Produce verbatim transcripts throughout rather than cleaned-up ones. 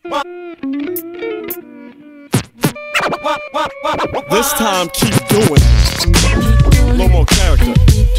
This time, keep doing it. A little more character.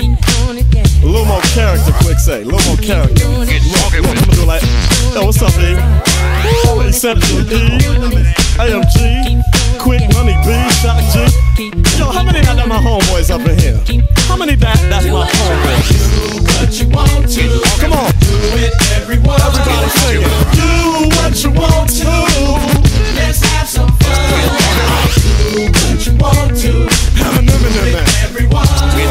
A little more character, quick say. A little more character. Look, look, I'm gonna do like, yo, what's up, E? Woo, Essential E, A M G, Quick Money B, Shock G. Yo, how many got my homeboys up in here? How many that, that's my homeboys? Do what you want to. Come on. Do it, everyone. Everybody sing it. Do what you want to. Let's have some fun. Do what you want to. Have a number in there, everyone.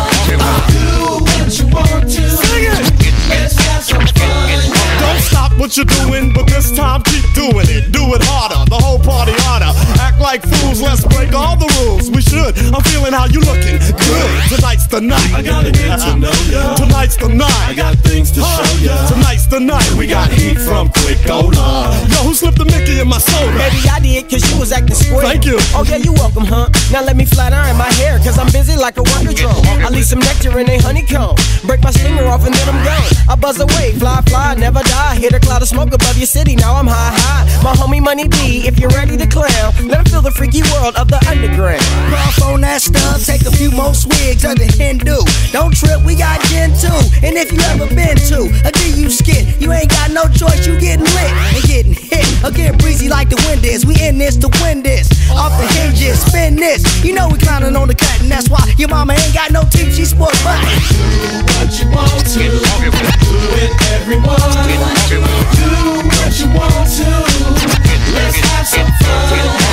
Do what you want to. Sing it. Let's have some fun. Don't stop what you're doing, but this time keep doing it. Do it harder, the whole party harder. Act like fools, let's break all the rules. We should. I'm feeling how you looking. Good. Tonight's the night. I gotta get to know ya. Tonight's the night. I got things to show ya. Tonight's the night. We got heat from Quick Cola. Yo, who slipped the Mickey in my soda? Baby, I did, cause you was acting square. Thank you. Oh yeah, you welcome, huh? Now let me flat iron my hair, cause I'm busy like a wonder drone. I leave some nectar in a honeycomb. Break my stinger off and then I'm gone. I buzz away, fly, fly, never die. Hit a cloud of smoke above your city, now I'm high, high. My homie Money B, if you're ready to clown, let him feel the freaky world of the underground. Puff on that stuff, take a few more swigs of the Hindu. Don't trip, we got gin too. And if you ever been to a D U skit, you ain't got no choice, you getting lit and getting hit. Or get breezy like the wind is. We in this to win this. Off the hinges, spin this. You know we clowning on the cut, and that's why your mama ain't got no teeth, she sports button. Do what you want to. Do it, everyone. Do what you want to. Let's have some fun.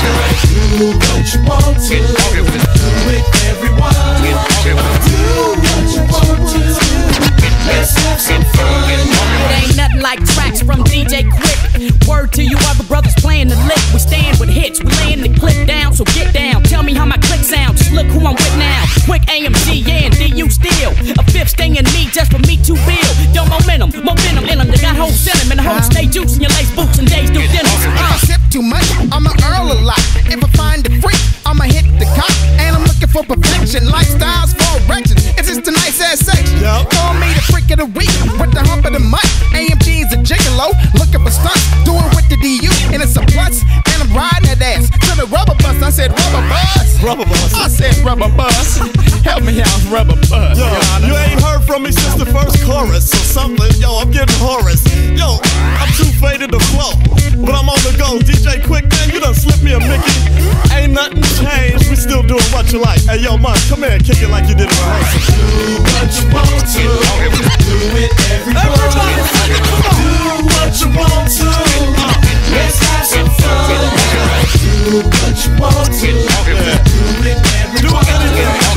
Do what you want to. Do it, everyone. Do what you want to. Let's have some fun. It ain't nothing like tracks from D J Quick. Word to you other brothers playing the lick. We stand with hits, we laying the clip down, so get down. Tell me how my click sound, just look who I'm with now. Quick A M G, yeah, and D U still. A fifth staying in me just for me to build. Yo, momentum, momentum in them. They got whole sentiment, the whole stay juice in your lace boots and days do dinner. If I sip too much, I'ma earl a lot. If I find a freak, I'ma hit the cop. And I'm looking for perfection, lifestyles for erections. It's just a nice ass section. Yep. Call me the freak of the week with the hump of the mic. A M G's a gigolo, looking for stunts. Do it with the D U, and it's a plus. And I'm riding that ass to the rubber bus. I said rubber bus. Rubber bus. I said rubber bus. Help me out, rubber bus. Yo, you ain't heard from me since the first chorus or something. Yo, I'm getting Horace. Yo, I'm too faded to flow, but I'm on the go. D J Quick, man, you done slipped me a Mickey. Ain't nothing changed. We still doing what you like. Hey, yo, man, come here and kick it like you did in rehearsal. Do what you want to. Do it, everybody. Everybody, come on. Do what you want to. Let's have some fun. Do what you want to. Do it, everybody.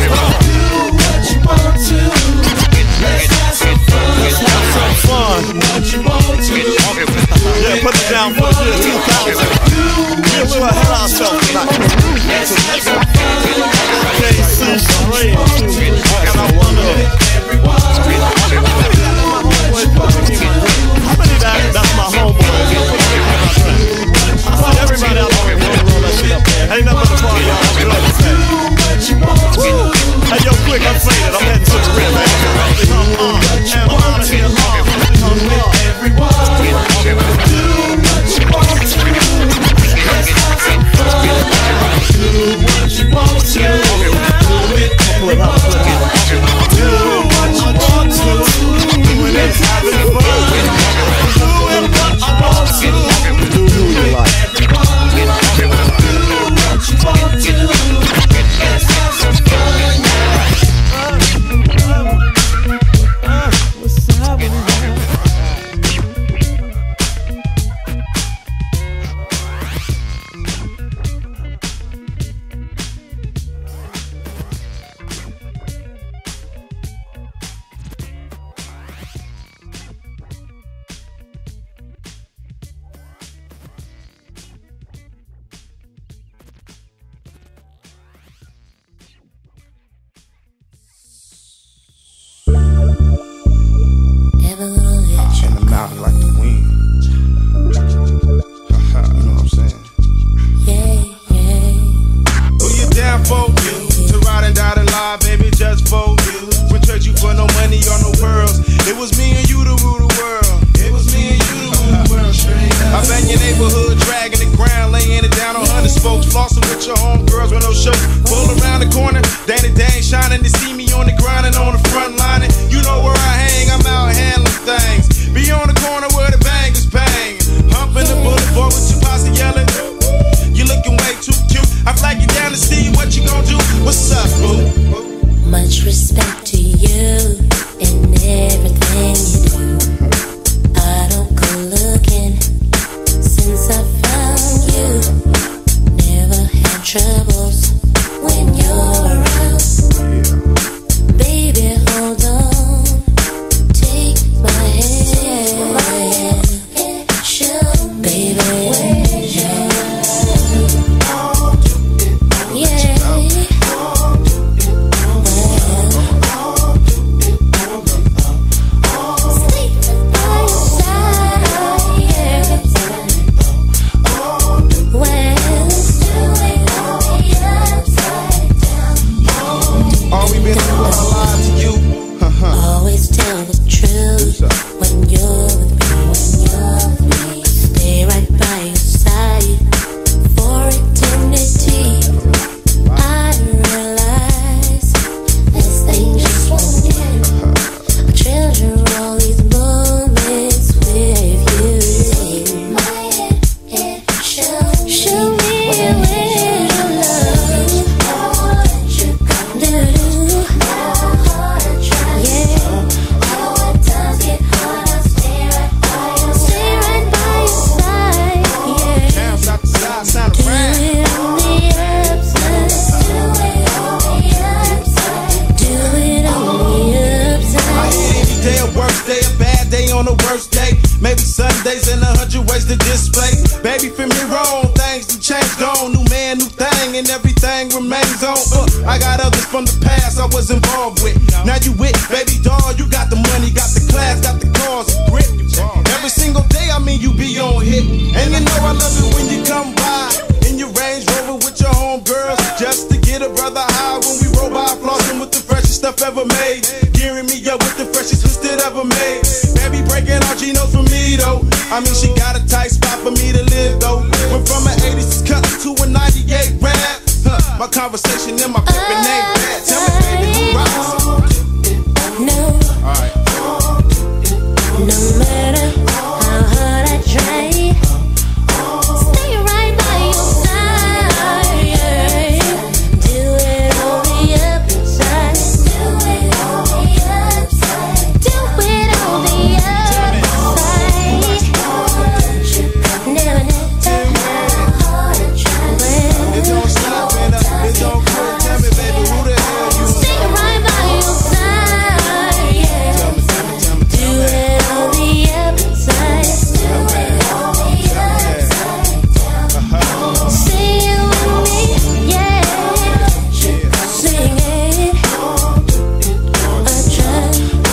Do what you want to. Let's have some fun. Let's have some fun. Do what you want to. Yeah, put it down for the year two thousand. We're a little ahead of ourselves tonight. Let's have some fun. K C Strange. And I wonder, how many that, that's my homeboy? I see everybody out there roll that shit up there. Ain't nothing but a party, y'all. That's what I'm saying. Woo! Hey, yo, Quick, I'm faded. I'm heading to the rim, man. Uh, uh, and I'm out of here. Uh, uh, Everyone, do what you want to. Let's have some fun. Do what you want to. Do it, everyone. Do what you want to. Let's have some fun. Do it, what you want to. do who you like. Everyone, do what you want to. Let's have some fun. What's happening, man? In the mouth like the wind. You know what I'm saying? Who you down for? You to ride and die and lie, baby, just for you. We trade you for no money or no pearls. It was me and you to rule the world. It was me and you to rule the world. I bang your neighborhood hood, dragging the ground, laying it down on hundred spokes. Flossing with your homegirls with no show. Pull around the corner, Danny Dang shining to see me on the grind and on the front line. And you know where I hang, I'm out handling things. Be on the corner where the bang is bang. Humping the boulevard with your posse yelling. You looking way too cute. I flag you down to see what you gon' do. What's up, boo? Much respect to you and everything you do. I don't go looking since I found you. Never had troubles when you're around. Baby, hold on. Take my hand, my hand. Show, baby. Always tell the truth when you're with me, when you're with me. Stay right by your side for eternity. I realize this thing just won't end. I treasure all these moments with you. Take my hand and show, show me where your love. What you gonna do? On the worst day, maybe Sundays and a hundred ways to display. Baby, feel me wrong, things have changed on. New man, new thing, and everything remains on. Uh, I got others from the past I was involved with. Now you with, baby doll, you got the money, got the class, got the cars, grit. Every single day, I mean, you be on hit. And you know I love it when you come by in your Range Rover with your homegirls, just to get a brother high when we roll by, flossing with the freshest stuff ever made. Gearing me up with the freshest twisted ever made. Baby breaking all Geno's for me though. I mean she got a tight spot for me to live though. Went from an eighties cut to a ninety-eight rap. Huh, my conversation in my pimpin' ain't bad. Tell me baby who rocks? No. Alright. No matter how hard I try, stay right by your side. Yeah. Do it on the upside. Do it on the upside. Do it on the upside. Never, never how hard I try. It don't stop and uh, it don't quit. Tell me baby who the hell you? Stay right by your side. Yeah. Tell me, tell me, tell me, tell Do me. it on the upside. Do it on the upside. Sing it with me, yeah. Sing it. I try.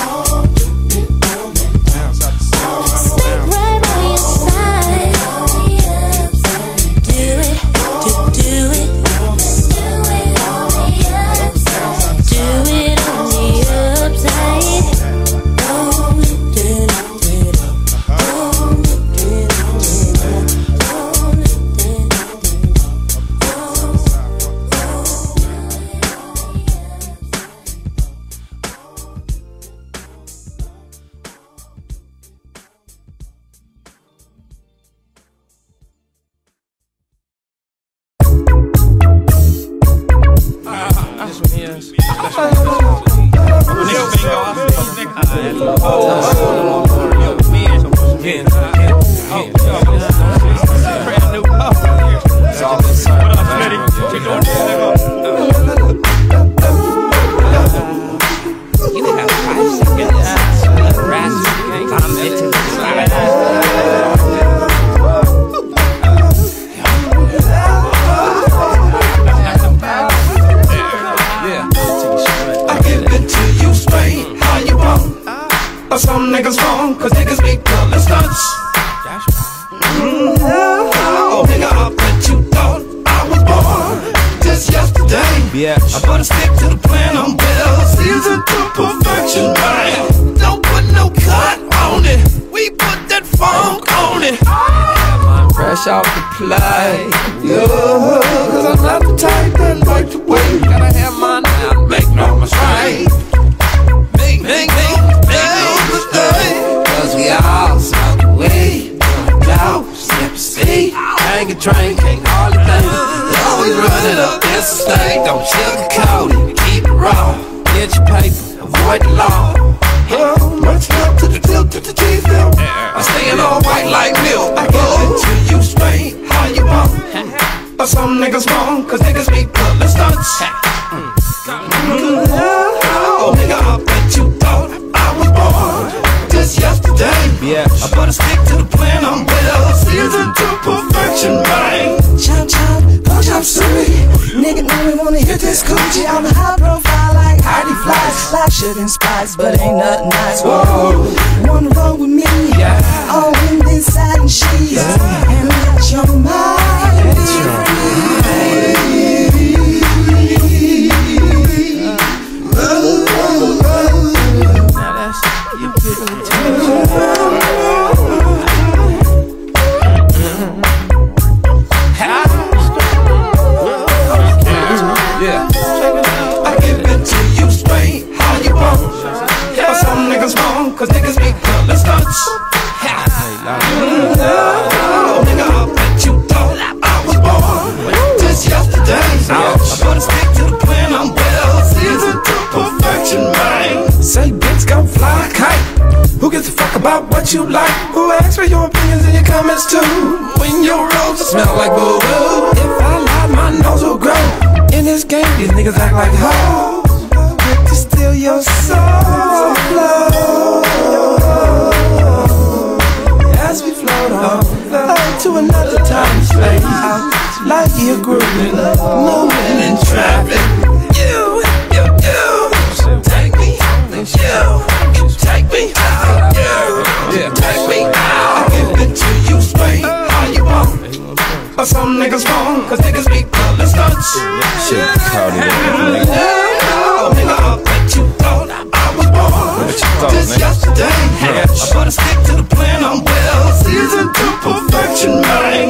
Stay right by your side. Do it, do do it. Do it on the upside. Do it on the upside. Oh, do it, do it. Oh, do it, This one here is some niggas wrong, cause niggas be pulling stunts. Mm-hmm. Oh, nigga, I bet you thought I was born just yesterday. Yeah. I better stick to the plan, I'm well seasoned to perfection, man. Don't put no cut on it, we put that funk on it. Fresh off the play. Yeah, cause I'm not the type that like to wait. Gotta have mine now, make no mistake. Make, make, make, make no mistake. Cause we all smoke away. Dog, step a seat. Hang a train, can't hardly think. Always running up this estate. Don't sugarcoat it, keep it raw. Get your paper, avoid the law. Oh, much love to the tilt to the teeth now. I'm staying all white like milk. I give it to you straight, how you want. But some niggas wrong, cause niggas be pulling stunts. Oh, nigga, I bet you thought I was born just yesterday. Yeah. I better stick to the plan, I'm well seasoned to perfection, man. Chop chop, push up silly. Nigga know we wanna hit this coochie. I'm a high profile like Heidi Flies. Like shit and spice, but ain't nothing nice. Whoa, wanna roll with me? Yeah. All in this satin sheets. Yeah. And let your mind be free. Now that's you giving attention. Yeah. I give it to you straight, how you want. But some niggas wrong, cause niggas be pulling stunts. Oh, nigga, I bet you thought I was born just yesterday. I better stick to the plan, I'm well seasoned to perfection, man. Say bitch, go fly a kite. Who gives a fuck about what you like? Who asks for your opinions and your comments too? When your roses smell like boo-boo. If I lie, my nose will grow. In this game, these niggas act like hoes. Quick to steal your soul flow. As we float on, float to another time and space. Like you're grooving, moving in traffic. You, you, you, take me, you, take me out, you, take me out. I give it to you straight, how you want. But some niggas wrong, cause niggas be pulling stunts. Shit, Cardi, oh, nigga, I bet you thought I was born just yesterday. Yeah. I better stick to the plan, I'm well seasoned to perfection, man.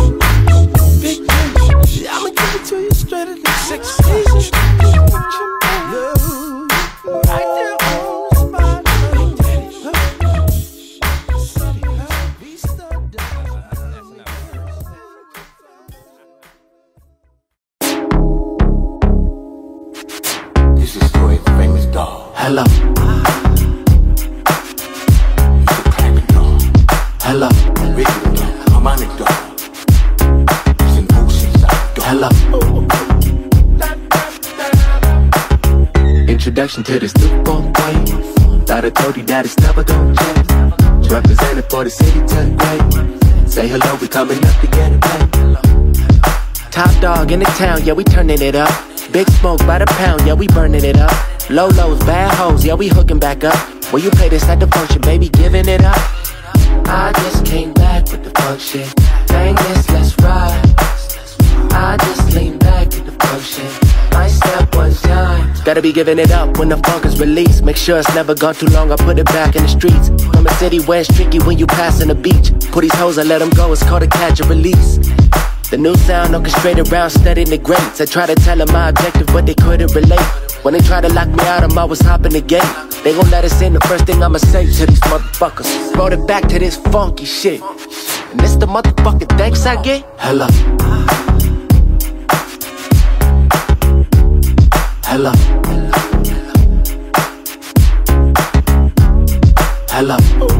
I'ma give it to you straight at the six seasons. Right there on the spot. This is for a famous dog. Hello. Hello. Original dog. Harmonic dog. It's an oceanside dog. Hello. Introduction to this new phone boy. Thought I told you that it's never gonna change. Represented for the city to the grave. Say hello, we coming up to get it back. Top dog in the town, yeah, we turning it up. Big smoke by the pound, yeah, we burning it up. Low lows, bad hoes, yeah, we hooking back up. When you play this at the function, baby, giving it up. I just came back with the function. Bang this, let's ride. I just lean back with the function. My step one time. Gotta be giving it up when the funk is released. Make sure it's never gone too long, I put it back in the streets. From a city where it's tricky when you passing the beach. Put these hoes, I let them go, it's called a catch and release. The new sound orchestrated around studying the greats. I try to tell them my objective, but they couldn't relate. When they try to lock me out, I'm always hopping the gate. They gon' let us in, the first thing I'ma say to these motherfuckers. Brought it back to this funky shit. And this the motherfucking thanks I get? Hello. Hello. Hello.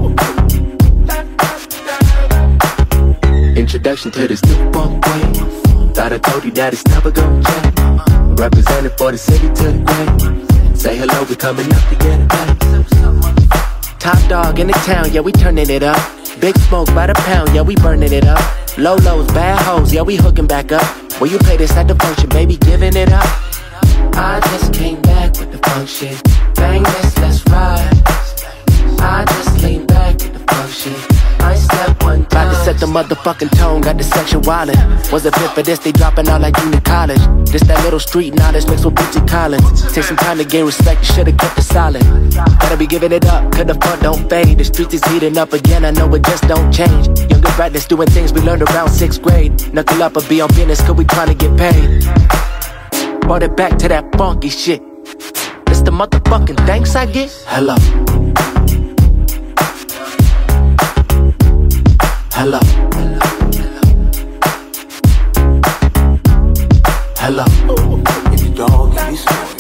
Introduction to this new funk boy. Thought I told you that it's never gonna change. Represented for the city to the grave. Say hello, we coming up to get it back. Top dog in the town, yeah, we turning it up. Big smoke by the pound, yeah, we burning it up. Low lows, bad hoes, yeah, we hooking back up. When you play this at the function, baby, giving it up. I just came back with the function. Bang this, let's ride. I just lean back with the function. I step one time. About to set the motherfucking tone, got the section wildin'. Wasn't fit for this, they dropping out like junior college. This that little street knowledge mixed with Bootsy Collins. Take some time to gain respect, you should've kept it solid. Gotta be giving it up, cause the fun don't fade. The streets is heating up again, I know it just don't change. Younger practice doing things we learned around sixth grade. Knuckle up or be on business, cause we tryna get paid. Brought it back to that funky shit. It's the motherfucking thanks I get. Hello. Hello. Hello. If you dog, you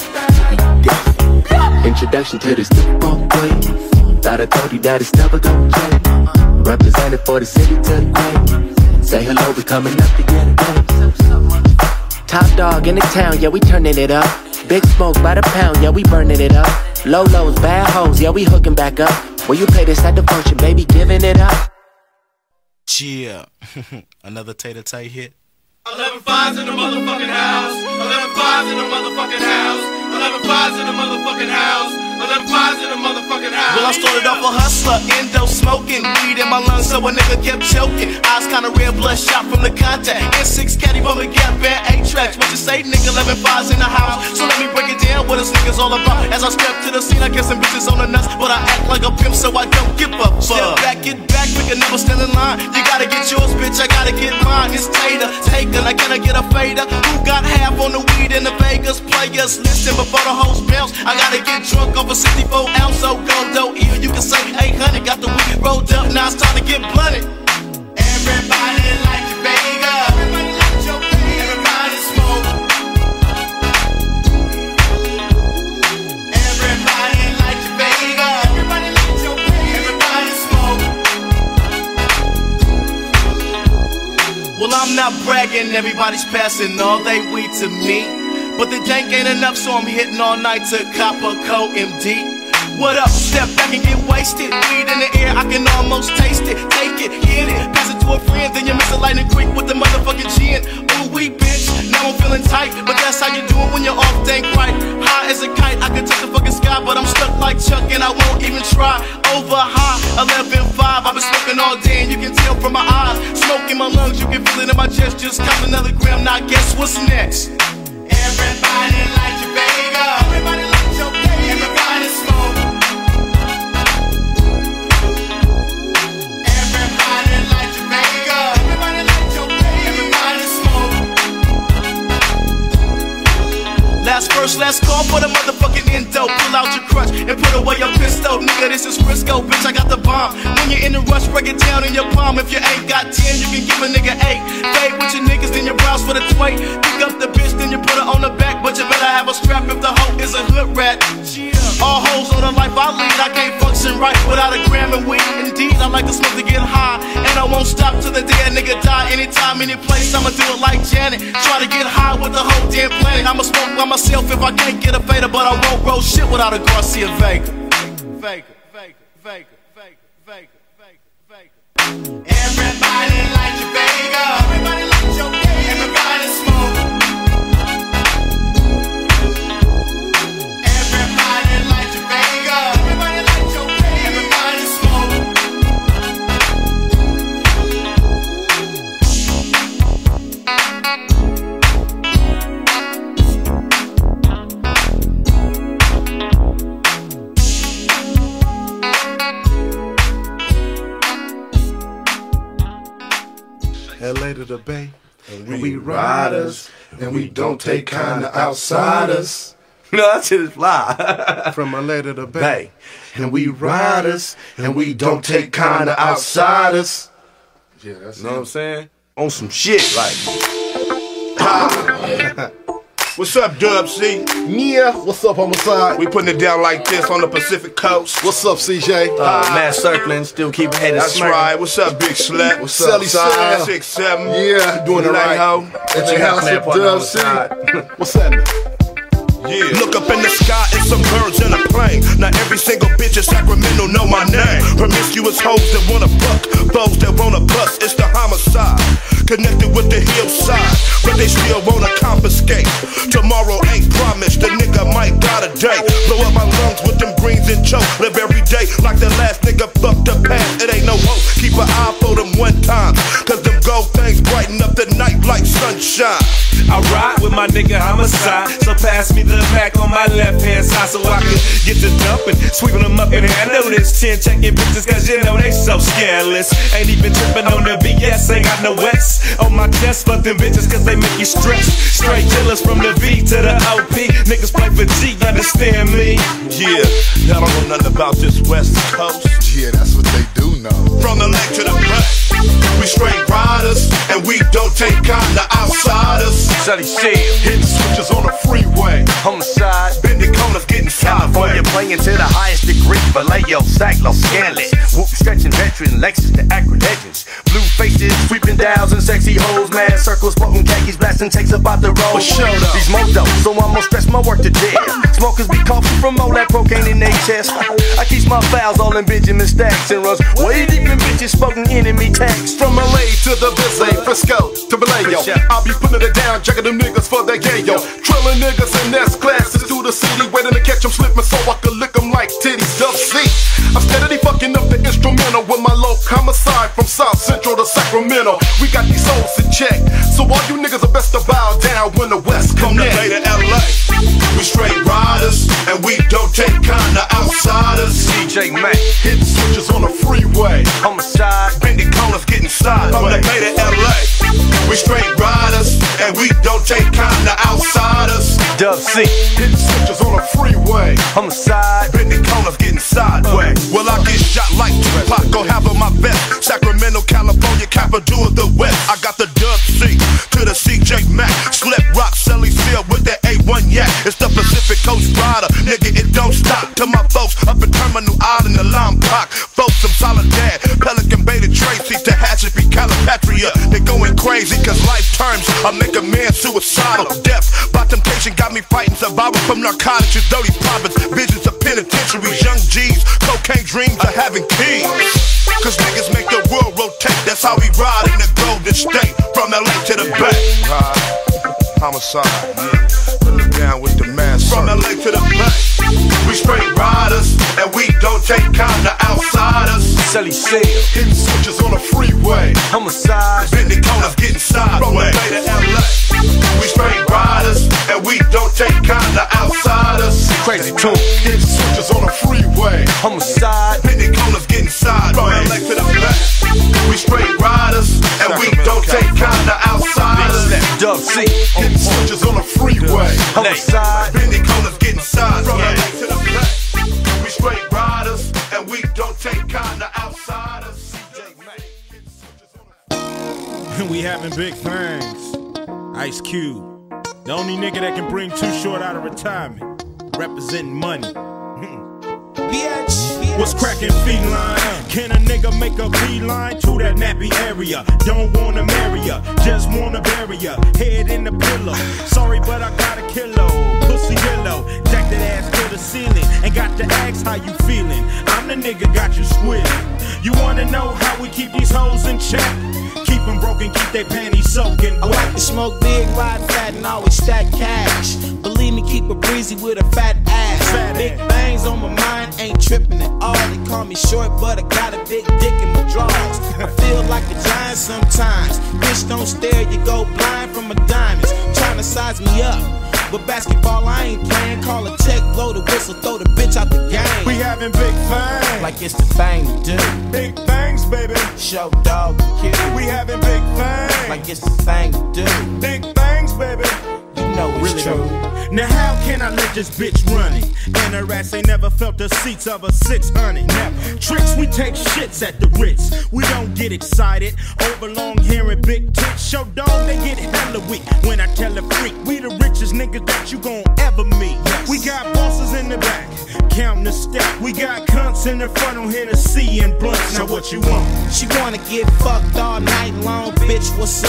be Introduction to this new funk way. Thought I told you that it's never gonna change. Represented for the city to the grave. Say hello, we coming up to get it back. Top dog in the town, yeah, we turning it up. Big smoke by the pound, yeah, we burning it up. Low lows, bad hoes, yeah, we hooking back up. When you play this at the function, baby, giving it up. Yeah, another Tay-to-Tay hit. Eleven fives in the motherfucking house. Eleven fives in the motherfucking house. Eleven fives in the motherfucking house. Eleven fives in the motherfucking house. Well, I started off a hustler, endo smoking weed in my lungs, so a nigga kept choking. Eyes kinda red, blood shot from the contact. N six caddy from the gap, band eight tracks. What you say, nigga? Eleven fives in the house. So let me break it down. What this nigga's all about? As I step to the scene, I get some bitches on the nuts, but I act like a pimp, so I don't give up. Step back, get back, we can never stand in line. You gotta get yours, bitch. I gotta get mine. It's Tater, taker. Like, can I get a fader? Who got half on the weed in the Vegas? Players listen before the hoes bounce. I gotta get drunk off a sixty-four ounce, so go dough. Even you can say eight hundred. Got the weed rolled up, now it's time to get blunted. Everybody like your Vega. Everybody like your Vega. Everybody smoke. Everybody like your Vega. Everybody like your Vega. Everybody smoke. Well, I'm not bragging, everybody's passing all they weed to me. But the dank ain't enough, so I'm hitting all night to Copper Co M D. What up? Step back and get wasted. Weed in the air, I can almost taste it. Take it, hit it, pass it to a friend, then you miss a lightning quick with the motherfucking gin. Ooh, we bitch, now I'm feeling tight, but that's how you do it when you're off dank right. High as a kite, I can touch the fucking sky, but I'm stuck like Chuck and I won't even try. Over high, eleven five, I've been smoking all day and you can tell from my eyes. Smoke in my lungs, you can feel it in my chest. Just count another gram, now guess what's next? Everybody like your Vega. Everybody like your Vega. Everybody smoke. Everybody like your Vega. Everybody like your Vega. Everybody smoke. Last verse, last call for the motherfucking endo. Pull out your crutch and put away your pistol. Nigga, this is Frisco, bitch, I got the bomb. When you're in the rush, break it down in your palm. If you ain't got ten, you can give a nigga eight. Fade with your niggas, then you browse for the tway. Pick up the bitch, then you put her on the back. But you better have a strap if the hoe is a hood rat. All hoes on the life I lead, I can't function right without a gram of weed. Indeed, I like to smoke to get high, and I won't stop till the day a nigga die. Anytime, any place, I'ma do it like Janet. Try to get high with the whole damn planet. I'ma smoke by myself if I can't get a fader, but I won't roll shit without a Garcia Vega. Vega, Vega, Vega, Vega, Vega, Vega, Vega. Everybody like your Vega. Everybody like your Vega. Everybody smoke. Everybody like your Vega. Everybody like your Vega. Everybody smoke. L A to the Bay, and we, we riders, and we don't take kinda outsiders. No, that shit is fly. From L A to the Bay, Bay. And we riders, and we don't take kinda outsiders. Yeah, that's you know it. What I'm saying? On some shit, like. What's up, Dub C? Yeah, what's up, homicide? We putting it down like this on the Pacific Coast. What's up, C J? Uh, uh, Matt circling, still keep headed. That's smirking. Right. What's up, Big Slut? What's up, Sally Six Seven? Yeah, doing it right. At your house with Dub C. What's happening? Yeah. Look up in the sky and some birds in a plane. Now every single bitch in Sacramento know my name. Promiscuous hoes that wanna fuck, foes that wanna bust. It's the homicide, connected with the hillside, but they still wanna confiscate. Tomorrow ain't promised, the nigga might die today. Blow up my lungs with them greens and choke. Live every day like the last nigga fucked up past. It ain't no hope, keep an eye for them one time, cause them gold things brighten up the night like sunshine. I ride with my nigga homicide, so pass me the back on my left hand side so I can get to dumping, sweeping them up in hand. I know this chin checking bitches cause you know they so scandalous. Ain't even tripping on the B S, ain't got no S on my chest, fuck them bitches cause they make you stress. Straight killers from the V to the O P, niggas play for G, understand me? Yeah, y'all don't know nothing about this West Coast. Yeah, that's what they do know. From the lake to the back, we straight riders, and we don't take kind of outsiders. Sully Shell, hitting switches on the freeway. Homicide, bending corners, getting California sideways. playing to the highest degree. Vallejo, Sackler, Scanless, Whoop, stretching veteran, Lexus to Acro legends. Blue faces, sweeping dials and sexy hoes. Mad circles, smoking khakis, blasting takes up out the road. These motos, so I'm gonna stretch my work to death. Smokers be coughing from all that cocaine in their chest. I keep my files all in Benjamin stacks and runs way deep in bitches, spoken enemy tax. From L A to the Bizay, Frisco to Vallejo, I'll be putting it down, checking them niggas for that gayo. Trilling niggas in S classes through the city, waiting to catch them slipping so I can lick them like titties. Dub C, I'm steadily fucking up the instrumental with my low homicide from South Central to Sacramento. We got these souls in check, so all you niggas are best to bow down when the West From the connect. Bay to L A, we straight riders, and we don't take kind of outsiders. D J Mac, hitting switches on the freeway. Homicide, bending corners, getting sideways. From the Bay to L A, we straight riders, and we don't take kind of outsiders. Dub C, hitting switches on the freeway. Homicide, bending corners, getting sideways. Well, I get shot like Tupac, go have on my vest. Sacramento, California, capital of the West. I got the Dub C to the C J Mac. Slip rock, Sully Shell with the A one yak. It's the Pacific Coast Rider, nigga, it don't stop. To my folks up in Terminal Island, the Lime Park. Folks, I'm solid dad. Pelican Bay to Tracy to Hatchet, Calipatria. They going crazy cause life terms I make a man suicidal. Death by temptation got me fighting survival from narcotics and dirty profits. Visions of penitentiaries, young G's, cocaine dreams of having keys. Cause niggas make the world rotate. That's how we ride in the Golden State. From L A to the Bay. Ride, homicide, yeah. Put it down with the mask. From L A to the Bay, we straight riders, and we don't take kind of outsiders. Sully Shell, hitting switches on the freeway. Homicide, bending corners, getting sideways. From the Bay to L A, we straight riders, and we don't take kind of outsiders. Crazy tune, hitting switches on the freeway. Homicide, bending corners, getting sideways. From L A to the Bay, we straight riders, and we don't take kind of outsiders. Dub C, hitting switches on the freeway. Homicide, bending corners, getting sideways. From L A to the Bay, we straight riders, and we don't take kind of outsiders. We having big things. Ice Cube, the only nigga that can bring Too Short out of retirement, representing money. What's cracking feline? Can a nigga make a beeline to that nappy area? Don't wanna marry ya, just wanna bury ya. Head in the pillow. Sorry, but I got a kilo. Pussy yellow, jack that ass to the ceiling. And got to ask how you feeling. I'm the nigga got you squealing. You wanna know how we keep these hoes in check? Keep them broken, keep their panties soaking. I like to smoke big, ride fat, and always stack cash. Believe me, keep it breezy with a fat ass. Fat big ass. bangs on my mind, ain't tripping at all. They call me short, but I got a big dick in my drawers. I feel like a giant sometimes. Bitch, don't stare, you go blind from my diamonds. Trying to size me up. But basketball, I ain't playing. Call a check, blow the whistle, throw the bitch out the game. We having big things. Like it's the thing to do. Big things, baby. Show dog kid. We having big things. Like it's the thing to do. Big things, baby. You know it's really true. Now how can I let this bitch running? And her ass ain't never felt the seats of a six hundred. Never. Tricks, we take shits at the Ritz. We don't get excited over long hair and big tits. Show dog, they get hella weak when I tell a freak. We the richest niggas that you gon' ever meet. Yes. We got bosses in the back, counting the stack. We got cunts in the front on Hennessy and blunts. Now what you want? She wanna get fucked all night long, bitch, what's up?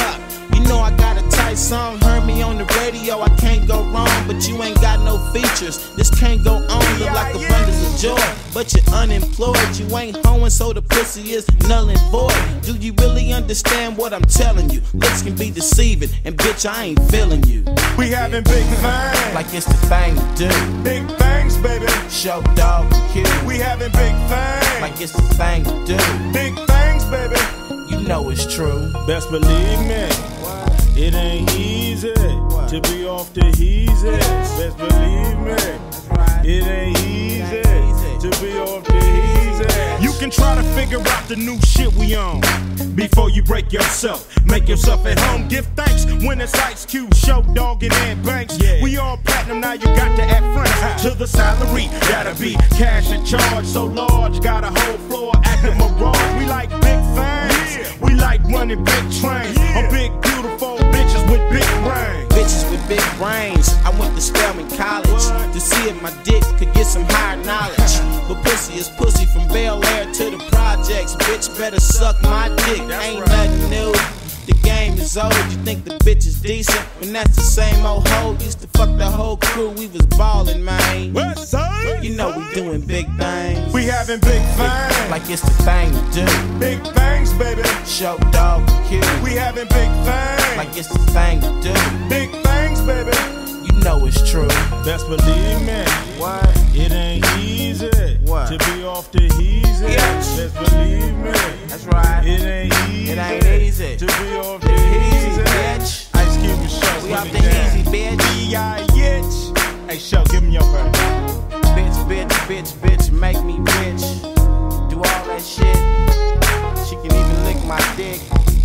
You know I got a tight song, heard me on the radio. I can't go wrong, but you ain't got no features. This can't go on, look like a bundle of joy. But you're unemployed, you ain't hoeing, so the pussy is null and void. Do you really understand what I'm telling you? Looks can be deceiving, and bitch, I ain't feeling you. We having big things, like it's the thing to do. Big things, baby. Show dog Q. We having big things, like it's the thing to do. Big things, baby. You know it's true. Best believe me, it ain't easy to be off the heezy. Best believe me, it ain't easy to be off the heezy. You can try to figure out the new shit we own before you break yourself. Make yourself at home. Give thanks when it's Ice Cube, Show Dog, and Ed Banks. Yeah. We all platinum now. You got to act front to the salary. Gotta be cash in charge so large. Got a whole floor acting mirage. We like big things. Yeah. We like running big trains. Yeah. On big beautiful bitches with big brains. Bitches with big brains. I went to Spelman College what? to see if my dick could get some higher knowledge. But pussy is pussy from Bel Air to the projects. Bitch better suck my dick. Ain't nothing new. The game is old. You think the bitch is decent when that's the same old hoe. Used to fuck the whole crew. We was ballin', man. West side. You know we doing big things. We having big things, like it's the thing to do. Big things, baby. Show dog Q. We having big things, like it's the thing to do. Big things, baby. You know it's true. Best believe me. What? It ain't easy what? to be off the heezy. Yes. Best believe me. That's right. It ain't easy. It ain't easy to be off the heezy. Bitch. Ice Cube and Show. We off the heezy, bitch. B I H. Hey, Show, give me your verse. Bitch, bitch, bitch, bitch, make me rich. Do all that shit. She can even lick my dick,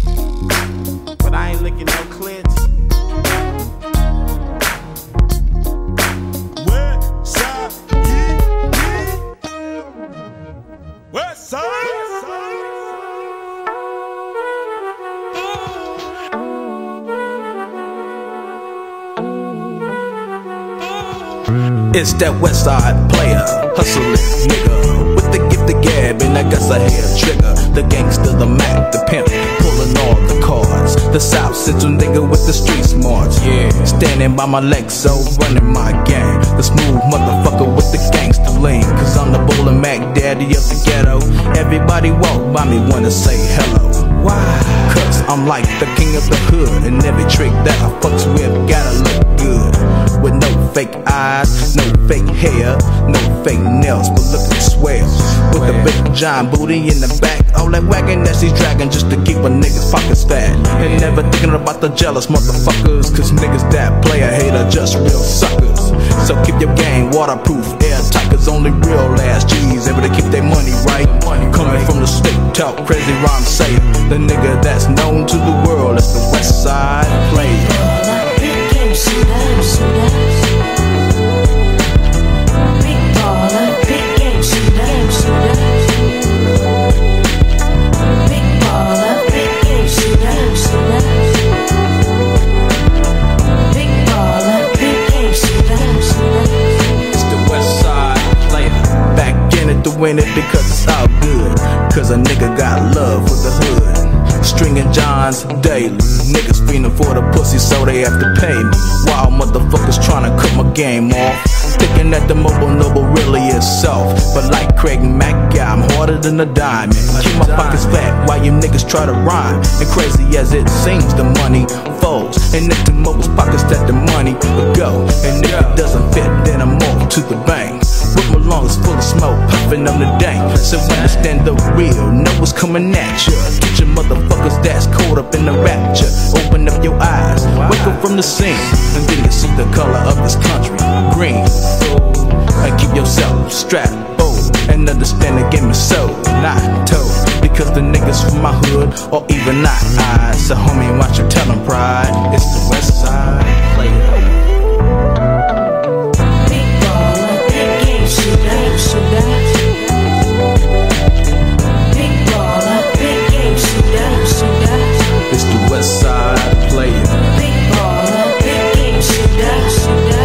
but I ain't licking no clits. West side, yeah, yeah. West side. It's that Westside player, hustling nigga with the gift of gab and I guess I hair trigger. The gangster, the Mac, the pimp, pulling all the cards. The South Central nigga with the street smarts. Yeah, standing by my Lexo, running my gang. The smooth motherfucker with the gangster bling. Cause I'm the bowling Mac daddy of the ghetto. Everybody walk by me wanna say hello. Why? Cause I'm like the king of the hood, and every trick that I fucks with gotta look good. With no fake eyes, no fake hair, no fake nails, but looking swell. With a big giant booty in the back, all that wagon that she's dragging just to keep a nigga's pockets fat. And never thinking about the jealous motherfuckers, cause niggas that play a hater just real suckers. So keep your game waterproof, airtight, cause only real ass G's able to keep their money right. Coming from the state, talk crazy rhyme say the nigga that's known to the world as the West Side Player. Win it because it's all good. Cause a nigga got love for the hood. Stringing Johns daily. Niggas fiending for the pussy so they have to pay me. Wild motherfuckers trying to cut my game off. Thinking that the mobile noble really is soft. But like Craig Mack, yeah, I'm harder than a diamond. Keep my pockets fat while you niggas try to rhyme. And crazy as it seems, the money folds. And if the mobile's pockets that the money will go. And if it doesn't fit, then I'm off to the bank. With my lungs full of smoke, puffing on the dank. So understand the real, know what's coming at ya. Get your motherfuckers that's caught up in the rapture. Open up your eyes, wake up from the scene, and then you see the color of this country, green. And keep yourself strapped, bold, and understand the game is so not told. Because the niggas from my hood, or even not I. So homie, watch your telling pride. It's the West Side Player. It's the West Side Player. Big baller, big game shooter, shooter.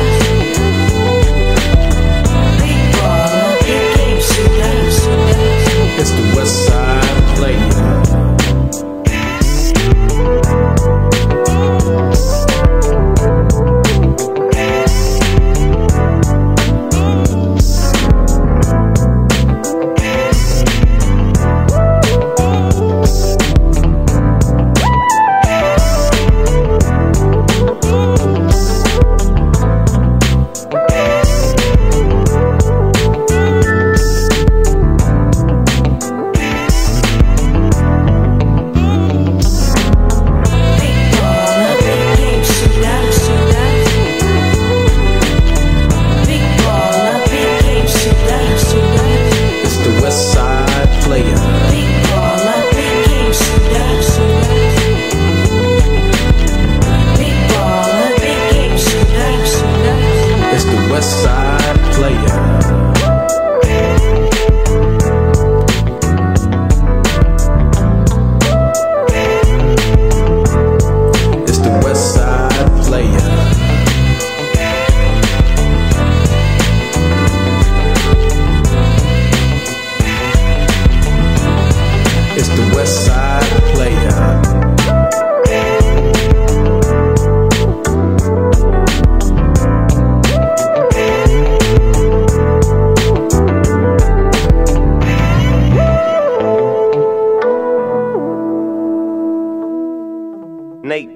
Big baller, big game shooter, shooter. It's the West Side Player.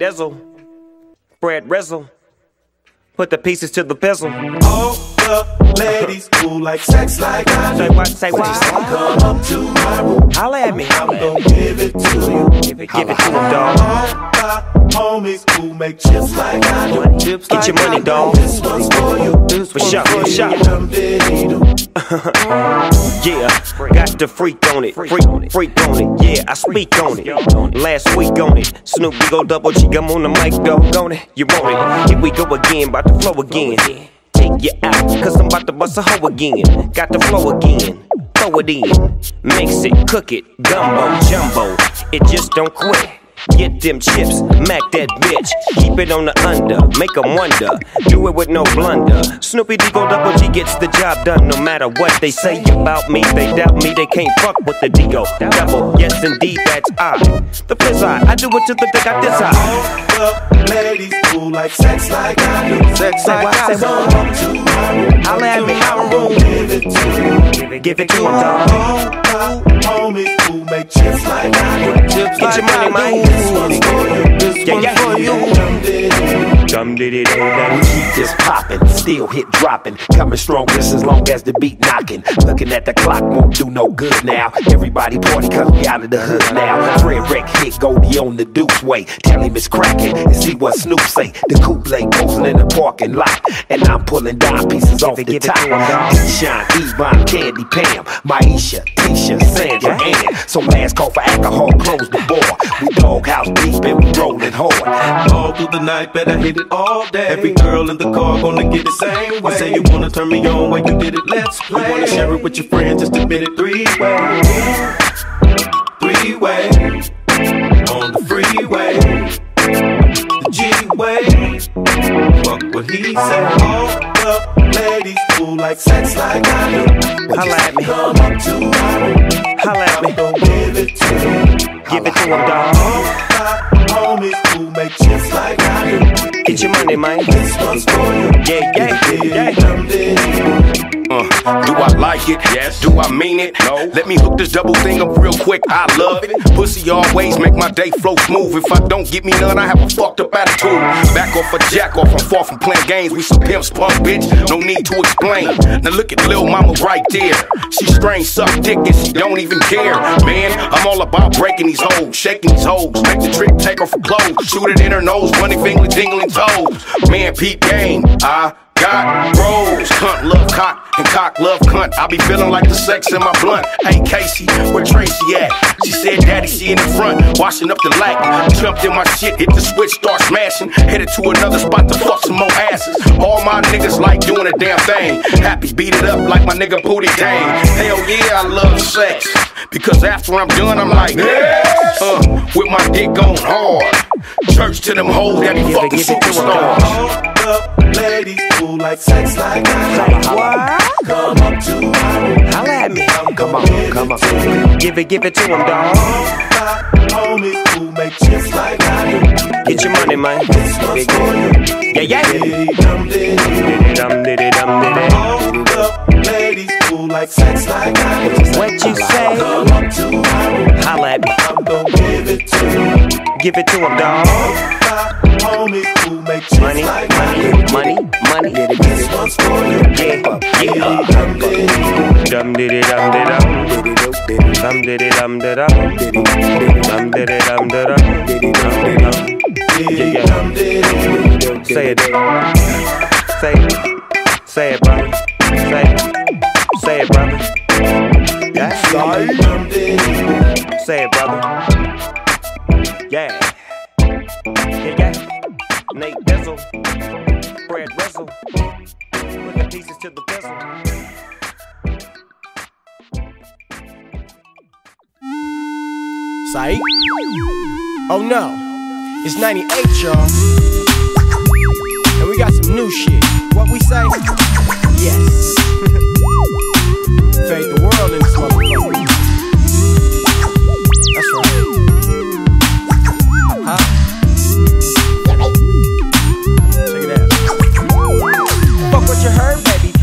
Dizzle, Fred Rizzle, put the pieces to the pizzle. All the ladies who like sex like I do. Say what, say what? Come up to my room. Holla at me. I'm gonna give it to you. Give it, give it to him, dog. All my homies who make chips like I do. Chips Get like your money, I do. dog. This one's for you. This For one's sure, for for you. sure. Dum-diddy-doo. Yeah, got the freak on it, freak, freak on it. Yeah, I speak on it. Last week on it, Snoop Go Double G, I'm on the mic, dog, on it. You want it? Here we go again, about to flow again. Take you out, cause I'm about to bust a hoe again. Got the flow again, throw it in. Mix it, cook it, gumbo, jumbo. It just don't quit. Get them chips, mac that bitch. Keep it on the under, make 'em wonder. Do it with no blunder. Snoopy Go Double G gets the job done. No matter what they say about me, they doubt me. They can't fuck with the Digo Double. Yes, indeed, that's I. The fizz I, I do it to the dick I this I. All the ladies who like sex like I do. Sex like I do. Come up to my room. I'll have me, I'm gonna give it to you. Give it, give it to him, dog. All my homies who make chips like I do. Chips Get your money, man. This one's for you. This Yeah, one's yeah. for you. Dum-diddy-doo. Dum diddy dum We keep this poppin', still hit droppin', coming strong just as long as the beat knockin'. Looking at the clock won't do no good now. Everybody party cause we out of the hood now. Fred Wreck hit Goldie on the Deuce way. Tell him it's crackin' and see what Snoop say. The coupe posing in the parking lot, and I'm pulling dime pieces off the top. Shine, Yvonne, Candy, Pam, Maisha, Tisha, Sandra, Ann. So last call for alcohol, close the bar. We doghouse deep and we rollin' hard. All through the night, better hit it all day. Every girl in the car gonna get it same way. Say you wanna turn me on when you did it, let's play. You wanna share it with your friends, just admit it three way. Three way. On the freeway. The G-way. Fuck what he said. All the ladies who like sex like I do. Holla at me. Come up to my room. Holla at me. I'm gonna give it to you. Give it to him, dog. All my homies who make chips like I do. Get your money, man. This one's for you. Yeah, yeah, yeah. Uh, do I like it? Yes. Do I mean it? No. Let me hook this double thing up real quick. I love it. Pussy always make my day flow smooth. If I don't get me none, I have a fucked up attitude. Back off a jack off. I'm far from playing games. We some pimps, punk bitch. No need to explain. Now look at Lil Mama right there. She strange, suck dick, and she don't even care. Man, I'm all about breaking these hoes, shaking these hoes. Make the trick, take her for clothes. Shoot it in her nose, bunny finger, jingling toes. Man, Pete game. I got bros, cunt love cock, and cock love cunt. I be feeling like the sex in my blunt. Hey Casey, where Tracy at? She said, Daddy, she in the front, washing up the lack. Jumped in my shit, hit the switch, start smashing. Headed to another spot to fuck some more asses. All my niggas like doing a damn thing. Happy beat it up like my nigga Booty Dang. Hell yeah, I love sex, because after I'm done, I'm like, yes. uh, with my dick on hard. Church to them hoes that be fucking superstars. All the ladies who like sex like I do. What? Come up to my room. Holla at me. Come on, come on. Give it, give it to him, dog. Homies who make chips like I do. Get your money, man. This one's for you. Yeah, yeah. Dum-diddy-dum. Dum diddy dum diddy. All the ladies who like sex like I do. What you say? Come up to my room. Holla at me. I'm gonna give it to you. Give it to him, dog. Homies who make chips Money, like money, I do. money, money. This one's for you. Yeah, yeah. Dum diddy dum diddy dum. Dum diddy dum diddy dum. Dum diddy dum diddy dum. Yeah, yeah. Say it. Say it. Say it, brother. Say it. Say it, brother. That's right. Say it, brother. Yeah. Yeah, yeah. Nate Dizzle. Fred Rizzle. Put the pieces to the bezel. Sight. Oh no, it's ninety-eight, y'all. And we got some new shit. What we say? Yes. Fade the world in this motherfucker. That's right. Huh? Check it out. Fuck what you heard, baby. I'm D J